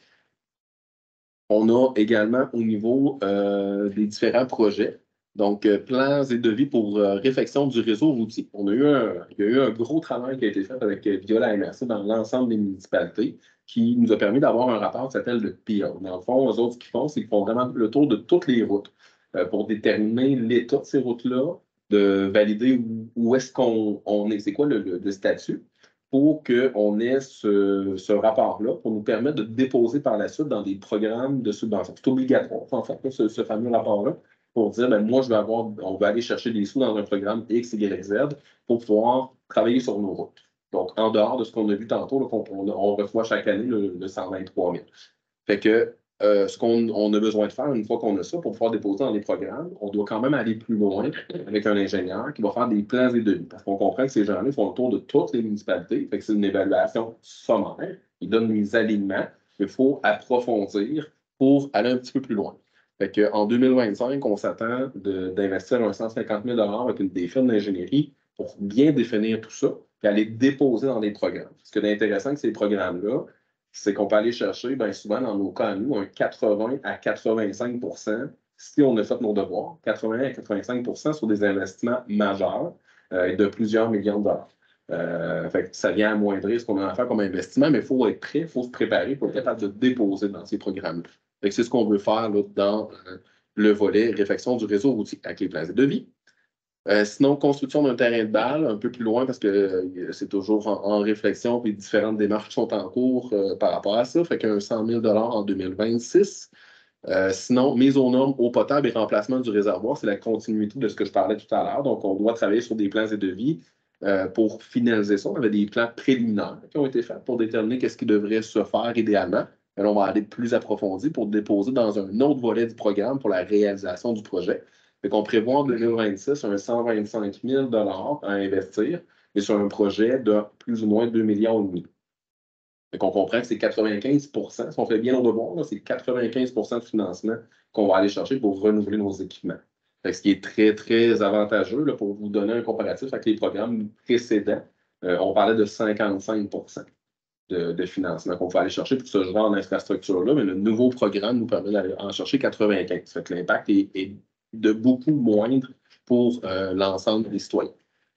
On a également au niveau euh, des différents projets, donc euh, plans et devis pour euh, réfection du réseau routier. On a eu un, il y a eu un gros travail qui a été fait avec euh, via la M R C dans l'ensemble des municipalités qui nous a permis d'avoir un rapport qui s'appelle le P I A. Dans le fond, eux autres, ce qu'ils font, c'est qu'ils font vraiment le tour de toutes les routes euh, pour déterminer l'état de ces routes-là, de valider où, où est-ce qu'on on est, c'est quoi le, le, le statut, pour qu'on ait ce, ce rapport-là, pour nous permettre de déposer par la suite dans des programmes de subvention. C'est obligatoire, en fait, ce, ce fameux rapport-là, pour dire, ben, moi, je vais avoir, on va aller chercher des sous dans un programme X, Y, Z pour pouvoir travailler sur nos routes. Donc, en dehors de ce qu'on a vu tantôt, là, on, on, on reçoit chaque année le, le cent vingt-trois mille. Fait que euh, ce qu'on on a besoin de faire une fois qu'on a ça pour pouvoir déposer dans les programmes, on doit quand même aller plus loin avec un ingénieur qui va faire des plans et devis. Parce qu'on comprend que ces gens-là font le tour de toutes les municipalités. Fait que c'est une évaluation sommaire. Ils donnent les alignements. Il faut approfondir pour aller un petit peu plus loin. Fait que, en deux mille vingt-cinq, on s'attend d'investir un cent cinquante mille avec une des firmes d'ingénierie pour bien définir tout ça et aller déposer dans des programmes. Ce qui est intéressant que ces programmes-là, c'est qu'on peut aller chercher, bien souvent dans nos cas à nous, un quatre-vingts à quatre-vingt-cinq pour cent si on a fait nos devoirs, quatre-vingts à quatre-vingt-cinq pour cent sur des investissements majeurs euh, de plusieurs millions de dollars. Euh, fait que ça vient amoindrir ce qu'on a à faire comme investissement, mais il faut être prêt, il faut se préparer pour être capable de déposer dans ces programmes-là. C'est ce qu'on veut faire là, dans euh, le volet réfection du réseau routier avec les plans et devis. Euh, sinon, construction d'un terrain de balle, un peu plus loin parce que euh, c'est toujours en, en réflexion et différentes démarches sont en cours euh, par rapport à ça. Fait qu'un cent mille dollars en deux mille vingt-six. Euh, sinon, mise aux normes eau potable et remplacement du réservoir, c'est la continuité de ce que je parlais tout à l'heure. Donc, on doit travailler sur des plans et devis euh, pour finaliser ça. On avait des plans préliminaires qui ont été faits pour déterminer qu'est-ce qui devrait se faire idéalement. Mais là, on va aller plus approfondi pour déposer dans un autre volet du programme pour la réalisation du projet. Fait qu'on prévoit en deux mille vingt-six un cent vingt-cinq mille dollars à investir, mais sur un projet de plus ou moins deux millions et demi. Fait qu'on comprend que c'est quatre-vingt-quinze pour cent, si on fait bien nos devoirs, c'est quatre-vingt-quinze pour cent de financement qu'on va aller chercher pour renouveler nos équipements. Fait que ce qui est très, très avantageux, là, pour vous donner un comparatif avec les programmes précédents, euh, on parlait de cinquante-cinq pour cent de, de financement qu'on peut aller chercher pour ce genre d'infrastructure-là, mais le nouveau programme nous permet d'aller en chercher quatre-vingt-quinze. Fait que l'impact est, est de beaucoup moindre pour euh, l'ensemble des citoyens.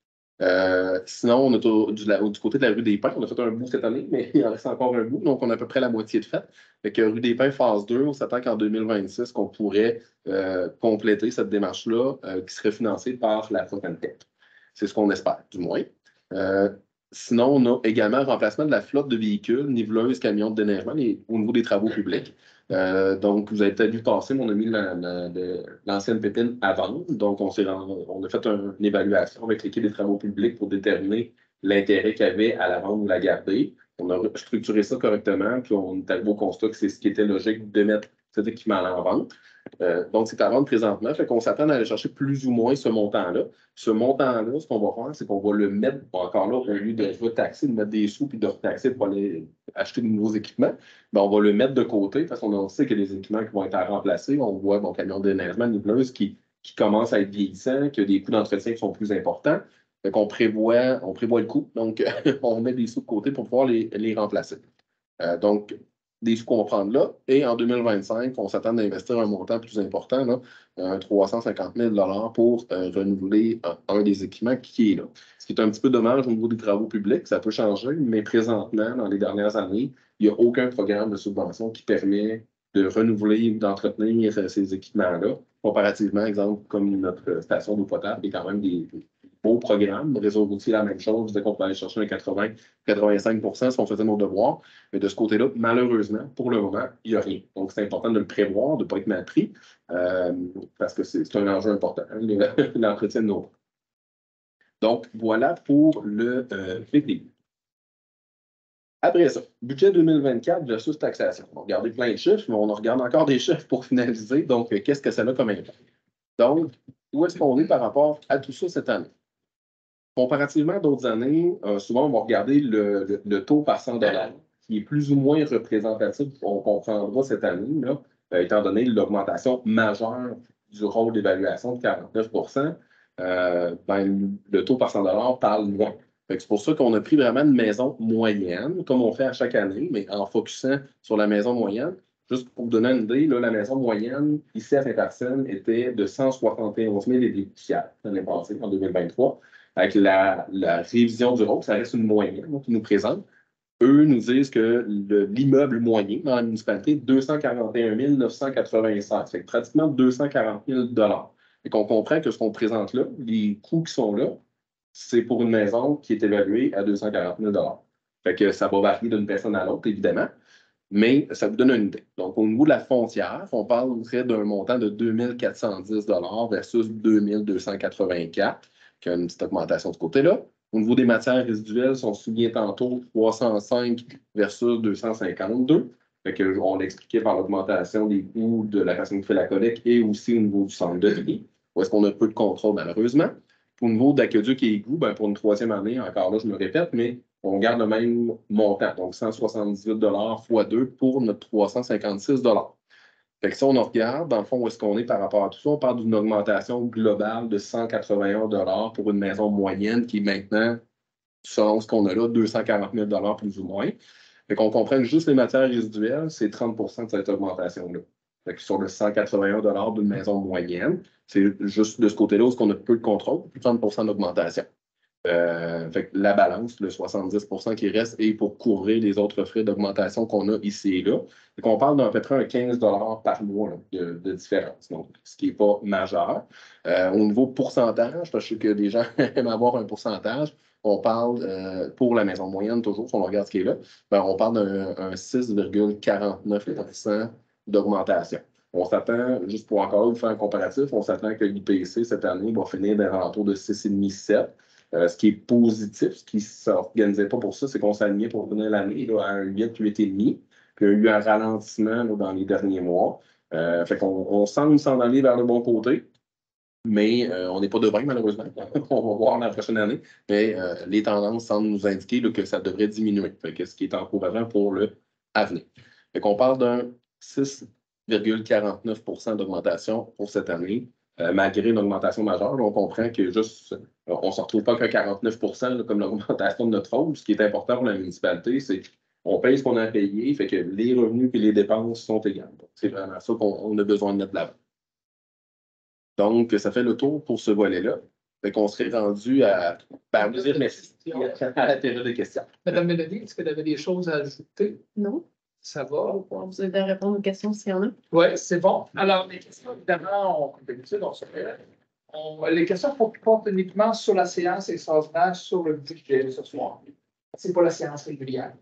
Euh, sinon, on est au, du, du côté de la rue des Pins. On a fait un bout cette année, mais il en reste encore un bout. Donc, on a à peu près la moitié de fait. Fait que rue des Pins, phase deux, on s'attend qu'en deux mille vingt-six, qu'on pourrait euh, compléter cette démarche-là euh, qui serait financée par la prochaine tête. C'est ce qu'on espère, du moins. Euh, sinon, on a également le remplacement de la flotte de véhicules, niveleuses, camions de déneigement les- au niveau des travaux publics. Euh, donc, vous avez peut-être vu passer, mais on a mis la- la- de- l'ancienne pépine à vendre. Donc, on, s'est rend- on a fait un- une évaluation avec l'équipe des travaux publics pour déterminer l'intérêt qu'il y avait à la vendre ou la garder. On a structuré ça correctement, puis on est arrivé au constat que c'est ce qui était logique de mettre cet équipement en vente. Euh, donc, c'est à vendre présentement. Fait qu'on s'attend à aller chercher plus ou moins ce montant-là. Ce montant-là, ce qu'on va faire, c'est qu'on va le mettre, bon, encore là, au lieu de retaxer, de mettre des sous puis de retaxer pour aller acheter de nouveaux équipements, ben, on va le mettre de côté parce qu'on sait qu'il y a des équipements qui vont être à remplacer. On voit, bon, camion de déneigement, niveleuse qui, qui commence à être vieillissant, qu'il y a des coûts d'entretien qui sont plus importants. Fait qu'on prévoit, on prévoit le coût. Donc, on met des sous de côté pour pouvoir les, les remplacer. Euh, donc, des sous qu'on va prendre là. Et en deux mille vingt-cinq, on s'attend d'investir un montant plus important, là, euh, trois cent cinquante mille pour euh, renouveler un, un des équipements qui est là. Ce qui est un petit peu dommage au niveau des travaux publics, ça peut changer, mais présentement, dans les dernières années, il n'y a aucun programme de subvention qui permet de renouveler ou d'entretenir euh, ces équipements-là. Comparativement, exemple, comme notre station d'eau potable, qui est quand même des, des beaux programmes. Le réseau routier, la même chose. Je disais qu'on peut aller chercher un quatre-vingts à quatre-vingt-cinq pour cent si on faisait nos devoirs. Mais de ce côté-là, malheureusement, pour le moment, il n'y a rien. Donc, c'est important de le prévoir, de ne pas être mal pris, euh, parce que c'est un enjeu important, hein, l'entretien de nos routes. Donc, voilà pour le euh, P T I. Après ça, budget deux mille vingt-quatre versus taxation. On va regarder plein de chiffres, mais on regarde encore des chiffres pour finaliser. Donc, euh, qu'est-ce que ça a comme impact? Donc, où est-ce qu'on est par rapport à tout ça cette année? Comparativement à d'autres années, euh, souvent, on va regarder le, le, le taux par cent dollars, qui est plus ou moins représentatif, on comprendra cette année, là, euh, étant donné l'augmentation majeure du rôle d'évaluation de quarante-neuf pour cent, euh, ben, le taux par cent dollars parle moins. C'est pour ça qu'on a pris vraiment une maison moyenne, comme on fait à chaque année, mais en focusant sur la maison moyenne. Juste pour vous donner une idée, là, la maison moyenne ici à Saint-Arsène était de cent soixante et onze mille et des poussières l'année passée, en deux mille vingt-trois. Avec la, la révision du rôle, ça reste une moyenne donc, qu'ils nous présentent. Eux nous disent que l'immeuble moyen dans la municipalité, deux cent quarante et un mille neuf cent quatre-vingt-seize, c'est pratiquement deux cent quarante mille dollars. Et qu'on comprend que ce qu'on présente là, les coûts qui sont là, c'est pour une maison qui est évaluée à deux cent quarante mille dollars. Fait que ça va varier d'une personne à l'autre, évidemment, mais ça vous donne une idée. Donc, au niveau de la foncière, on parlerait d'un montant de deux mille quatre cent dix dollars versus deux mille deux cent quatre-vingt-quatre, qui a une petite augmentation de ce côté-là. Au niveau des matières résiduelles, si on se souvient tantôt, trois cent cinq versus deux cent cinquante-deux. Fait que, on l'expliquait par l'augmentation des coûts de la façon de faire la collecte et aussi au niveau du centre de tri, où est-ce qu'on a peu de contrôle, malheureusement. Au niveau d'aqueduc et égout, ben, pour une troisième année, encore là, je me répète, mais on garde le même montant, donc cent soixante-dix-huit dollars fois deux pour notre trois cent cinquante-six dollars. Fait que si on regarde, dans le fond, où est-ce qu'on est par rapport à tout ça, on parle d'une augmentation globale de cent quatre-vingt-un dollars pour une maison moyenne qui est maintenant, selon ce qu'on a là, deux cent quarante mille dollars plus ou moins. Fait qu'on comprend que juste les matières résiduelles, c'est trente pour cent de cette augmentation-là. Fait que sur le cent quatre-vingt-un dollars d'une maison moyenne, c'est juste de ce côté-là où on a peu de contrôle, trente pour cent d'augmentation. Euh, fait que la balance, le soixante-dix pour cent qui reste, est pour couvrir les autres frais d'augmentation qu'on a ici et là. Fait qu'on parle d'à peu près un quinze dollars par mois là, de, de différence, donc ce qui n'est pas majeur. Euh, au niveau pourcentage, parce que je sais que des gens aiment avoir un pourcentage, on parle euh, pour la maison moyenne, toujours, si on regarde ce qui est là, ben, on parle d'un six virgule quarante-neuf pour cent d'augmentation. On s'attend, juste pour encore vous faire un comparatif, on s'attend que l'I P C cette année va finir d'un alentour de six virgule cinq sept. Euh, ce qui est positif, ce qui ne s'organisait pas pour ça, c'est qu'on s'est aligné pour finir l'année à un huit, huit virgule cinq. Puis il y a eu un ralentissement là, dans les derniers mois. Euh, fait qu'on on semble s'en aller vers le bon côté, mais euh, on n'est pas demain, malheureusement. On va voir la prochaine année. Mais euh, les tendances semblent nous indiquer là, que ça devrait diminuer. Fait que ce qui est encourageant pour l'avenir. Fait qu'on parle d'un six virgule quarante-neuf pour cent d'augmentation pour cette année. Euh, malgré une augmentation majeure, là, on comprend que juste, on ne se retrouve pas qu'à quarante-neuf pour cent là, comme l'augmentation de notre rôle. Ce qui est important pour la municipalité, c'est qu'on paye ce qu'on a payé, fait que les revenus et les dépenses sont égales. C'est vraiment ça qu'on a besoin de mettre de l'avant. Donc, ça fait le tour pour ce volet-là. Fait qu'on serait rendu à ben, vous dire merci à la période de questions. Madame Mélanie, est-ce que vous avez des choses à ajouter? Non. Ça va? On va vous aider à répondre aux questions s'il y en a. Oui, c'est bon. Alors, les questions, évidemment, on, comme d'habitude, on se fait. On, les questions portent uniquement sur la séance extraordinaire sur le budget ce soir. C'est pas la séance régulière.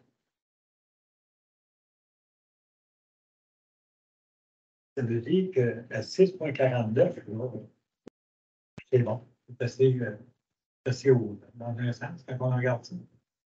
Ça veut dire qu'à six virgule quarante-neuf, c'est bon. C'est assez, euh, assez haut, dans un sens, quand on regarde ça.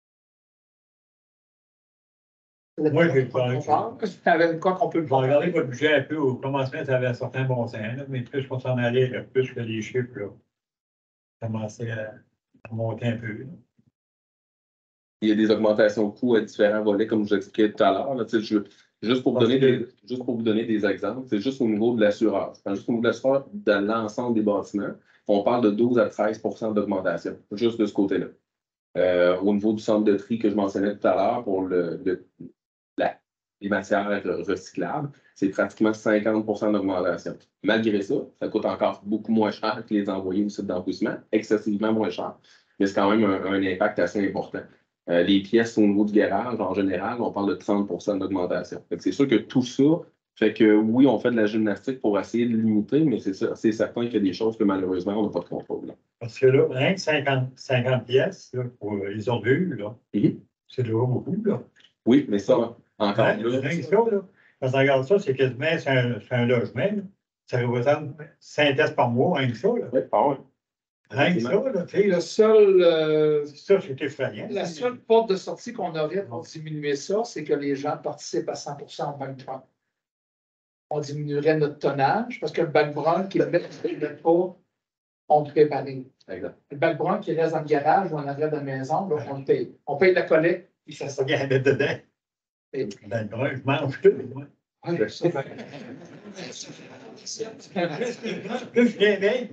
Moi, je vais Avec quoi qu'on peut le Je vais regarder votre budget un peu. Au commencement, ça avait un certain bon sens, là, mais plus qu'on s'en allait, là, plus que les chiffres là, commençaient à, à monter un peu. Là. Il y a des augmentations de coûts à différents volets, comme je vous expliquais tout à l'heure. là, tu sais, je- Juste pour, vous donner des, juste pour vous donner des exemples, c'est juste au niveau de l'assureur. Enfin, juste au niveau de l'assureur de l'ensemble des bâtiments, on parle de douze à treize d'augmentation, juste de ce côté-là. Euh, au niveau du centre de tri que je mentionnais tout à l'heure pour le, le- la- les matières recyclables, c'est pratiquement cinquante d'augmentation. Malgré ça, ça coûte encore beaucoup moins cher que les envoyer au site d'enfouissement, excessivement moins cher, mais c'est quand même un, un impact assez important. Euh, les pièces au niveau du garage, en général, on parle de trente d'augmentation. C'est sûr que tout ça fait que oui, on fait de la gymnastique pour essayer de limiter, mais c'est certain qu'il y a des choses que malheureusement, on n'a pas de contrôle. Là. Parce que là, rien que cinquante, cinquante pièces là, pour les ordures, là, Mm-hmm. c'est déjà beaucoup. Là. Oui, mais ça, encore hein, là. Rien que ça, là. Quand on regarde ça, c'est quasiment c'est un, un logement. Là. Ça représente cinq pièces par mois, rien que ça. Là. Oui, pas ouais. Rien que ça, là, tu sais, Le seul, euh, ça, c'est effrayant. la seule porte de sortie qu'on aurait pour diminuer ça, c'est que les gens participent à cent pour cent au background. On diminuerait notre tonnage parce que le background qui ne met pas, on le préparait. Exact. Le background qui reste dans le garage ou en arrière de la maison, là, on le paye. On paye la collecte, puis ça Il faut sort. qu'il y en ait dedans. Et- Dans le brun, je mange tout. moi. Ouais, ça, ben, Plus je viens bien.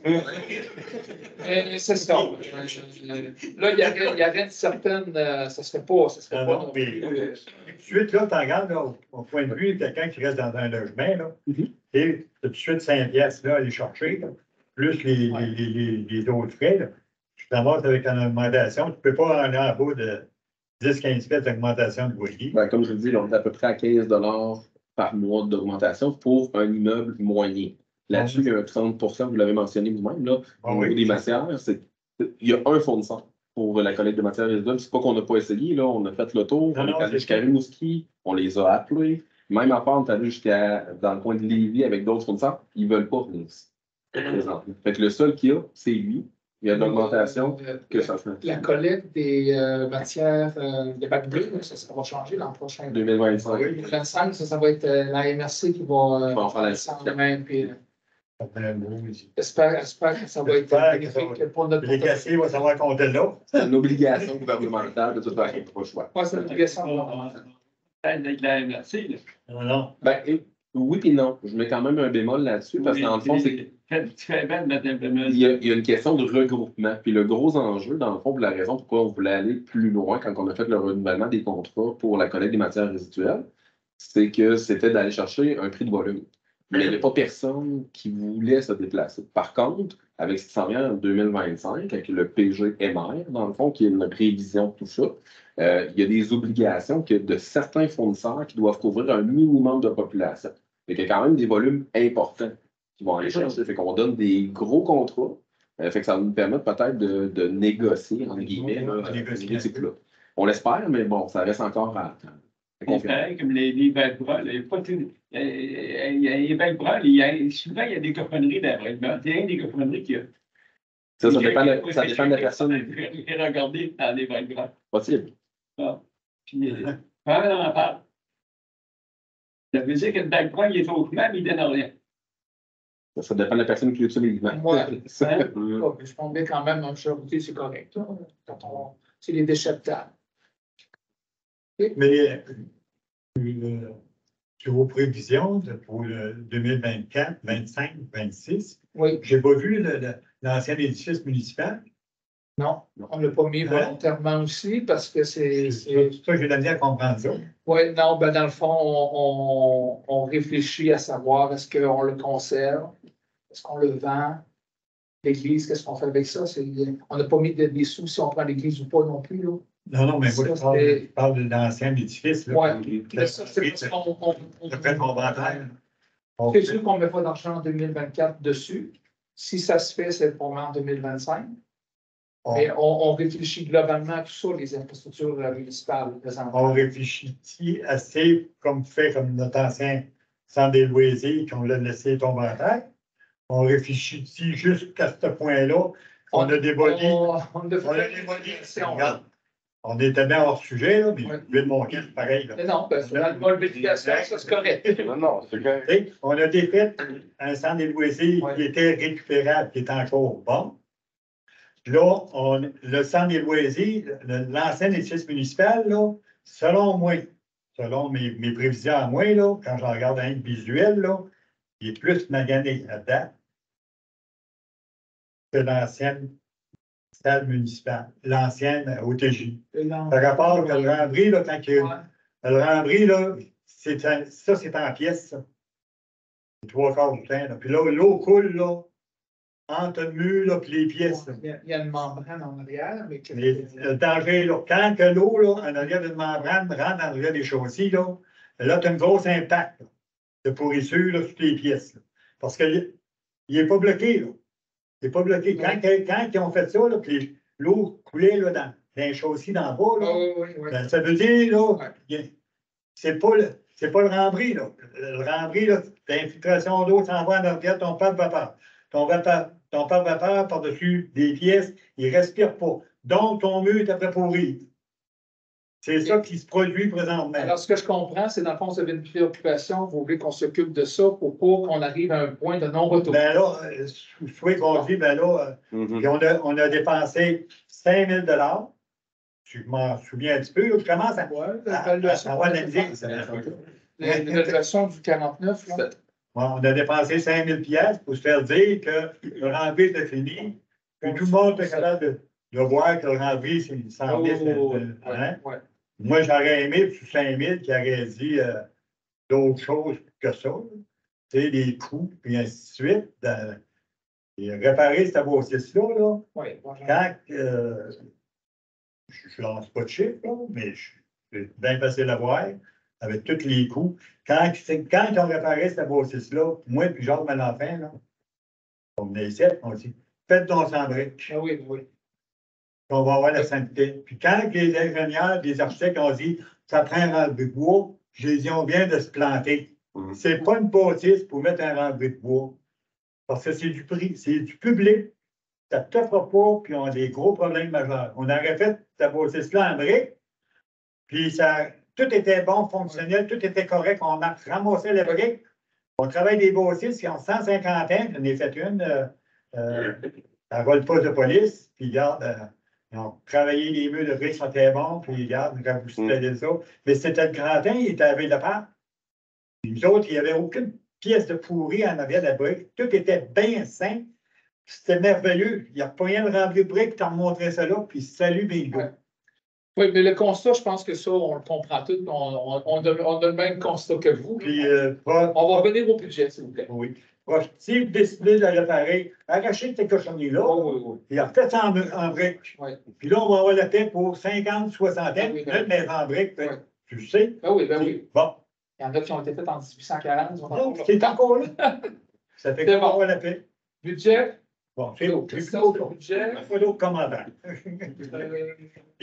Euh, C'est ça. Euh, Là, il y aurait, il y aurait une certaine. euh, ça se fait pas. Ça se fait Non, pas. non, mais euh, tout de suite, là, tu regardes, là, au, au point de vue de quelqu'un qui reste dans un logement, là, Mhm. et tout de suite cinq pièces là, à aller chercher, là, plus les, Ouais. les, les, les autres frais, là. Tu t'amasses avec une augmentation, tu ne peux pas aller en bas de dix à quinze pièces d'augmentation de loyer. Ben, comme je vous dis, on est à peu près à quinze par mois d'augmentation pour un immeuble moyen. Là-dessus, il y a un trente pour cent, vous l'avez mentionné vous-même, là, Ah au oui, niveau des c'est matières, c'est il y a un fournisseur pour la collecte de matières résiduelles. C'est pas qu'on n'a pas essayé, là, on a fait le tour, Non, on non, est allé c'est jusqu'à ça. Rimouski, on les a appelés. Même à part, on est allé jusqu'à dans le coin de Lévis avec d'autres fournisseurs, ils veulent pas venir ici. présentement. Fait que le seul qu'il y a, c'est lui. Il y a de l'augmentation Euh, que ça fait. La collecte des euh, matières, euh, des bacs bleus, là, ça, ça va changer l'an prochain. deux mille vingt-cinq. Oui. deux mille vingt-cinq, ça, ça va être euh, la M R C qui va euh, Qui va en faire la descendre de même. Puis, euh, Ça fait un beau ici. j'espère, j'espère que ça va être J'espère que ça bénéfique pour notre Les gassiers vont savoir compter là. C'est une obligation gouvernementale, de toute façon, il n'y a pas le choix. Ouais, c'est une obligation. Avec la M R C, là. Non, non. Ben, et- oui et non. Je mets quand même un bémol là-dessus parce que dans le fond, c'est Tu fais bien de mettre un bémol. Il y, a, il y a une question de regroupement. Puis le gros enjeu, dans le fond, pour la raison pourquoi on voulait aller plus loin quand on a fait le renouvellement des contrats pour la collecte des matières résiduelles, c'est que c'était d'aller chercher un prix de volume. Mais il n'y a pas personne qui voulait se déplacer. Par contre, avec ce qui s'en vient en deux mille vingt-cinq, avec le P G M R, dans le fond, qui est une révision de tout ça, euh, il y a des obligations que de certains fournisseurs qui doivent couvrir un minimum de population. Il y a quand même des volumes importants qui vont aller chercher. Fait qu'on donne des gros contrats. Euh, fait que ça va nous permettre peut-être de, de négocier, entre guillemets, là, De négocier. euh, ces coûts-là. On l'espère, mais bon, ça reste encore à attendre. Fait qu'on C'est fait- pareil comme les, les bacs-bras. Il y a pas tout- il y a- il y a les bacs-bras, il y a- souvent il y a des cochonneries dans les bacs-bras. Il y a des cochonneries qui. Ça, ça dépend de, ça dépend de la personne. Et regarder dans les bacs-bras. Possible. Ah. Puis, euh, quand on en parle. Ça veut dire que le bac-bras, il est hautement, mais il donne rien. Ça, ça dépend de la personne qui l'utilise. hein. Ouais. Ça, Hein? euh, Oh, je pense bien quand même, en charité, c'est correct. là. Quand on... C'est les déchets de table. Mais euh, euh, sur vos prévisions pour le deux mille vingt-quatre, vingt-cinq, vingt-six, Oui, j'ai pas vu le- le- l'ancien édifice municipal. non, on ne l'a pas mis volontairement aussi parce que c'est. c'est- C'est ça que j'ai de la misère à comprendre ça. Oui, non, ben dans le fond, on, on- on réfléchit à savoir est-ce qu'on le conserve, est-ce qu'on le vend, l'église, qu'est-ce qu'on fait avec ça? C'est- On n'a pas mis de- des sous si on prend l'église ou pas non plus. Là. Non, non, mais moi, je Ça, parle, c'est- je parle de l'ancien édifice. là. Ouais. Le- Mais ça, c'est parce qu'on- on- on- le prêt conventaire. C'est sûr qu'on ne met pas d'argent en deux mille vingt-quatre dessus. Si ça se fait, c'est pour en deux mille vingt-cinq. On, Mais on, on réfléchit globalement à tout ça, les infrastructures municipales présentement. on réfléchit assez comme fait comme notre ancien centre des loisirs qu'on l'a laissé tomber en terre. On réfléchit jusqu'à ce point-là. On a démoli. On, on, On a devrait- démoli. si on- Regarde, on était bien hors sujet, là, mais Ouais. je vais mon casque pareil. Là. Mais non, ben, sur la modification, ça c'est correct. Non, non, c'est correct. Tu sais, on a défait un centre des loisirs Ouais. qui était récupérable, qui était encore bon. Là, on, le centre des loisirs, le- l'ancien édifice municipal, là, selon moi, selon mes, mes prévisions à moi, là, quand je regarde un visuel, là, il est plus magané à date que l'ancienne salle municipale, l'ancienne O T J. Par rapport au Rambry, là, quand que, Ouais. le Rambry, là, c'est un- ça, c'est en pièces, ça. C'est trois quarts du temps. Là. Puis là, l'eau coule, là, entre le mur, là, puis les pièces. là. Il y, a, il y a une membrane en arrière, mais que- Mais le danger, là, quand que l'eau, là, en arrière d'une membrane, rentre en arrière des chaussées, là, là, tu as un gros impact là, de pourrissure là, sur les pièces. Là. Parce qu'il n'est pas bloqué, là. Il n'est pas bloqué. Quand, quand, quand ils ont fait ça, là, puis l'eau coulait là, dans, dans les chaussées d'en bas, là, Ah, oui, oui, oui. ben, ça veut dire, là, Ouais. il- c'est pas le. C'est pas le Rambry, là. Le Rambry, là, l'infiltration d'eau s'en va en arrière ton pâte vapeur. Ton vapeur, ton pâte vapeur par-dessus des pièces, il respire pas. Donc, ton mur est après pourri. C'est ça qui se produit présentement. Alors, ce que je comprends, c'est dans le fond, vous avez une préoccupation, vous voulez qu'on s'occupe de ça pour pas qu'on arrive à un point de non-retour. Ben là, euh, souhait qu'on dit, ben là, euh, Mhm. puis on a, on a dépensé cinq mille dollars. Je m'en souviens un petit peu, là, je commence à, Ouais, à, la à, leçon, à avoir l'analyse. la nouvelle version du quarante-neuf, là. Sept. Bon, on a dépensé cinq mille piastres pour se faire dire que le Rambry était fini. Puis tout le monde était capable de, de voir que le Rambry, c'est cent mille. Oh, euh, hein. ouais, ouais. Moi, j'aurais aimé, sur cinq mille, qui aurait dit euh, d'autres choses que ça. là. Tu sais, des coûts, puis ainsi de suite. Dans- et réparer cette bâtisse-là, là, Ouais, bon, quand euh, je ne lance pas de chiffres, là, mais je- c'est bien facile à voir, avec tous les coûts. Quand, c'est- quand ils ont réparé cette bâtisse-là, moi et Jacques Malenfant, là, on venait ici, on dit faites donc sans briques, Ah oui, oui. on va avoir la sainteté. Puis quand les ingénieurs, les architectes ont dit ça prend un rendu de bois, je les dit on vient de se planter. Mhm. C'est pas une bâtisse pour mettre un rendu de bois. Parce que c'est du prix, c'est du public. Ça ne t'offre pas, puis on a des gros problèmes majeurs. On aurait fait cette bâtisse-là en briques, puis ça, tout était bon, fonctionnel, tout était correct. On a ramassé les briques. On travaille des bâtisses qui ont cent cinquante ans. J'en ai fait une euh, euh, à Volposte de police. Puis, regarde, euh, ils ont travaillé les murs de briques, ça était bon. Puis, regarde, ils raboussaient ça. Mais c'était le grand temps, il était avec le part. Puis, nous autres, il n'y avait aucune pièce de pourri en arrière de la brique. Tout était bien sain. C'était merveilleux. Il n'y a pas rien de rempli de briques, t'en montrais ça là, puis salut, bingo. Ouais. Oui, mais le constat, je pense que ça, on le comprend tout. On, on, on, donne, on donne le même constat que vous. Puis, euh, pas- On va revenir au budget, s'il vous plaît. oui. Pas- si vous décidez de la réparer, arrachez ces cochonneries-là, Oh, oui, oui. et refaites ça en, en briques. Ouais. Puis là, on va avoir la tête pour cinquante, soixante ans, Ah oui, ben notre maison en briques, Ouais. tu le sais. Ben oui, ben oui. Bon, Il y en a qui ont été faits en dix-huit cent quarante. ils sont donc, encore là. c'est encore là. Ça fait C'est qu'on va bon. avoir la paix. Budget, Bon, c'est beau. c'est C'est ça, beau. le budget. Il faut d'autres commandants. Euh,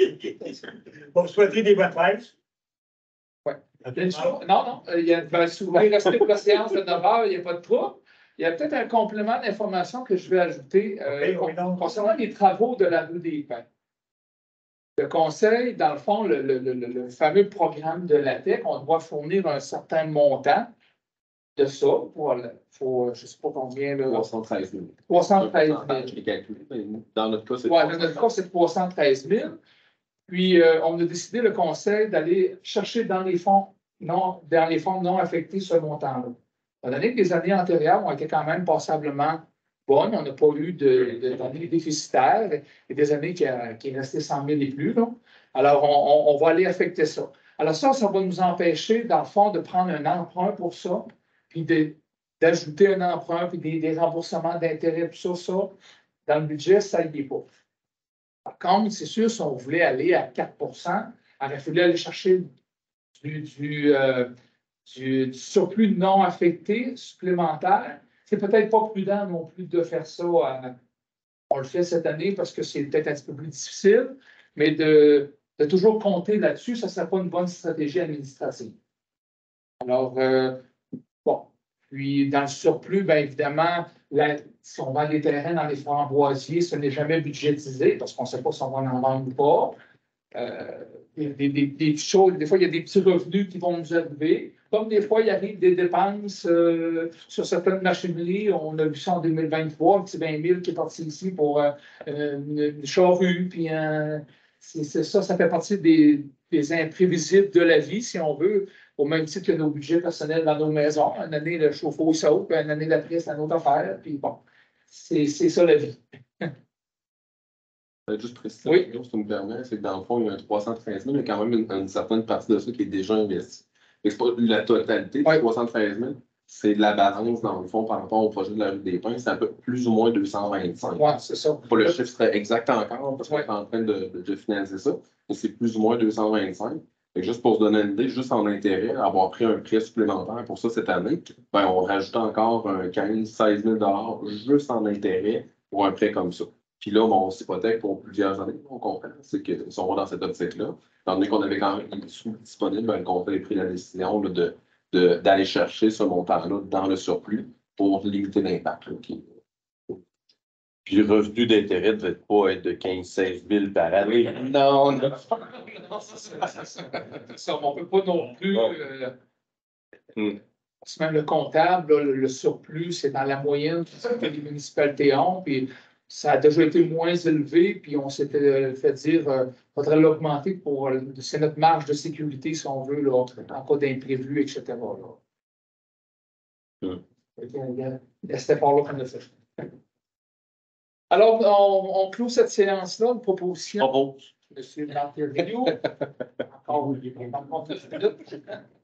Bon, souhaiter des bonnes fêtes. Ouais. À tout Une le chose- monde. Non, non, euh, il y a, ben, souvent, il reste pour la séance de neuf heures, il n'y a pas de trouble. Il y a peut-être un complément d'information que je vais ajouter euh, Ok, oui, donc. concernant les travaux de la rue des Pins. Le conseil, dans le fond, le, le- le- le fameux programme de la T E C, on doit fournir un certain montant de ça pour, le- pour je ne sais pas combien, là, trois cent treize mille. trois cent treize Je l'ai calculé, mais dans notre cas, c'est. mille. Oui, dans notre cas, c'est trois cent treize mille. Puis, euh, on a décidé, le conseil, d'aller chercher dans les fonds non, dans les fonds non affectés ce montant-là. Étant donné que les années antérieures ont été quand même passablement bonnes, on n'a pas eu de- de- d'années déficitaires et des années qui, a- qui est resté cent mille et plus. Là. Alors, on, on- on va aller affecter ça. Alors, ça, ça va nous empêcher, dans le fond, de prendre un emprunt pour ça, puis de- d'ajouter un emprunt, puis des, des remboursements d'intérêts, tout ça, ça, dans le budget, ça n'y est pas. Par contre, c'est sûr, si on voulait aller à quatre pour cent, il aurait fallu aller chercher du, du, euh, du- du surplus non affecté supplémentaire. C'est peut-être pas prudent non plus de faire ça. euh, on on le fait cette année parce que c'est peut-être un petit peu plus difficile, mais de, de toujours compter là-dessus, ça ne serait pas une bonne stratégie administrative. Alors, euh, bon, puis dans le surplus, bien évidemment, la, si on vend des terrains dans les framboisiers, ce n'est jamais budgétisé parce qu'on ne sait pas si on va en vendre ou pas. Euh, des, des, des, des choses, des fois, il y a des petits revenus qui vont nous arriver. Comme des fois, il arrive des dépenses euh, sur certaines machineries. On a vu ça en deux mille vingt-trois, un petit vingt mille qui est parti ici pour euh, une, une charrue. Puis un, c'est, c'est ça, ça fait partie des, des imprévisibles de la vie, si on veut, au même titre que nos budgets personnels dans nos maisons. Une année, le chauffe-eau saute, puis une année d'après, c'est une autre affaire. Puis bon, c'est, c'est ça la vie. Juste préciser, oui. Si tu me permets, c'est que dans le fond, il y a un trois cent treize mille, mais quand même une, une certaine partie de ça qui est déjà investie. C'est pas la totalité de oui. trois cent treize mille, c'est la balance, dans le fond, par rapport au projet de la rue des Pins, c'est un peu plus ou moins deux cent vingt-cinq. Oui, c'est ça. Pas le chiffre serait exact encore, parce qu'on ouais. est en train de, de, de financer ça, mais c'est plus ou moins deux cent vingt-cinq. Et juste pour se donner une idée, juste en intérêt, avoir pris un prêt supplémentaire pour ça cette année, ben, on rajoute encore un quinze à seize mille juste en intérêt pour un prêt comme ça. Puis là, bon, on s'hypothèque pour plusieurs années, on comprend. C'est que si on va dans cette optique-là, étant donné qu'on avait quand même des sous disponibles, ben, le conseil a pris la décision là, de, de, d'aller chercher ce montant-là dans le surplus pour limiter l'impact. Là, qui... Puis le revenu d'intérêt ne devait pas être de quinze à seize mille par année. Non, non. non c'est ça. On ne peut pas non plus. Euh, hmm. Même le comptable, là, le, le surplus, c'est dans la moyenne que les municipalités ont. Puis ça a déjà été moins élevé, puis on s'était fait dire qu'il euh, faudrait l'augmenter pour. Euh, c'est notre marge de sécurité, si on veut, là, en cas d'imprévu, et cetera. Là. Mm. Il y a, il y a cet effort-là qu'on a fait. Alors, on, on clôt cette séance-là, une proposition. Propose. Monsieur Marc Rio. Encore, il est pas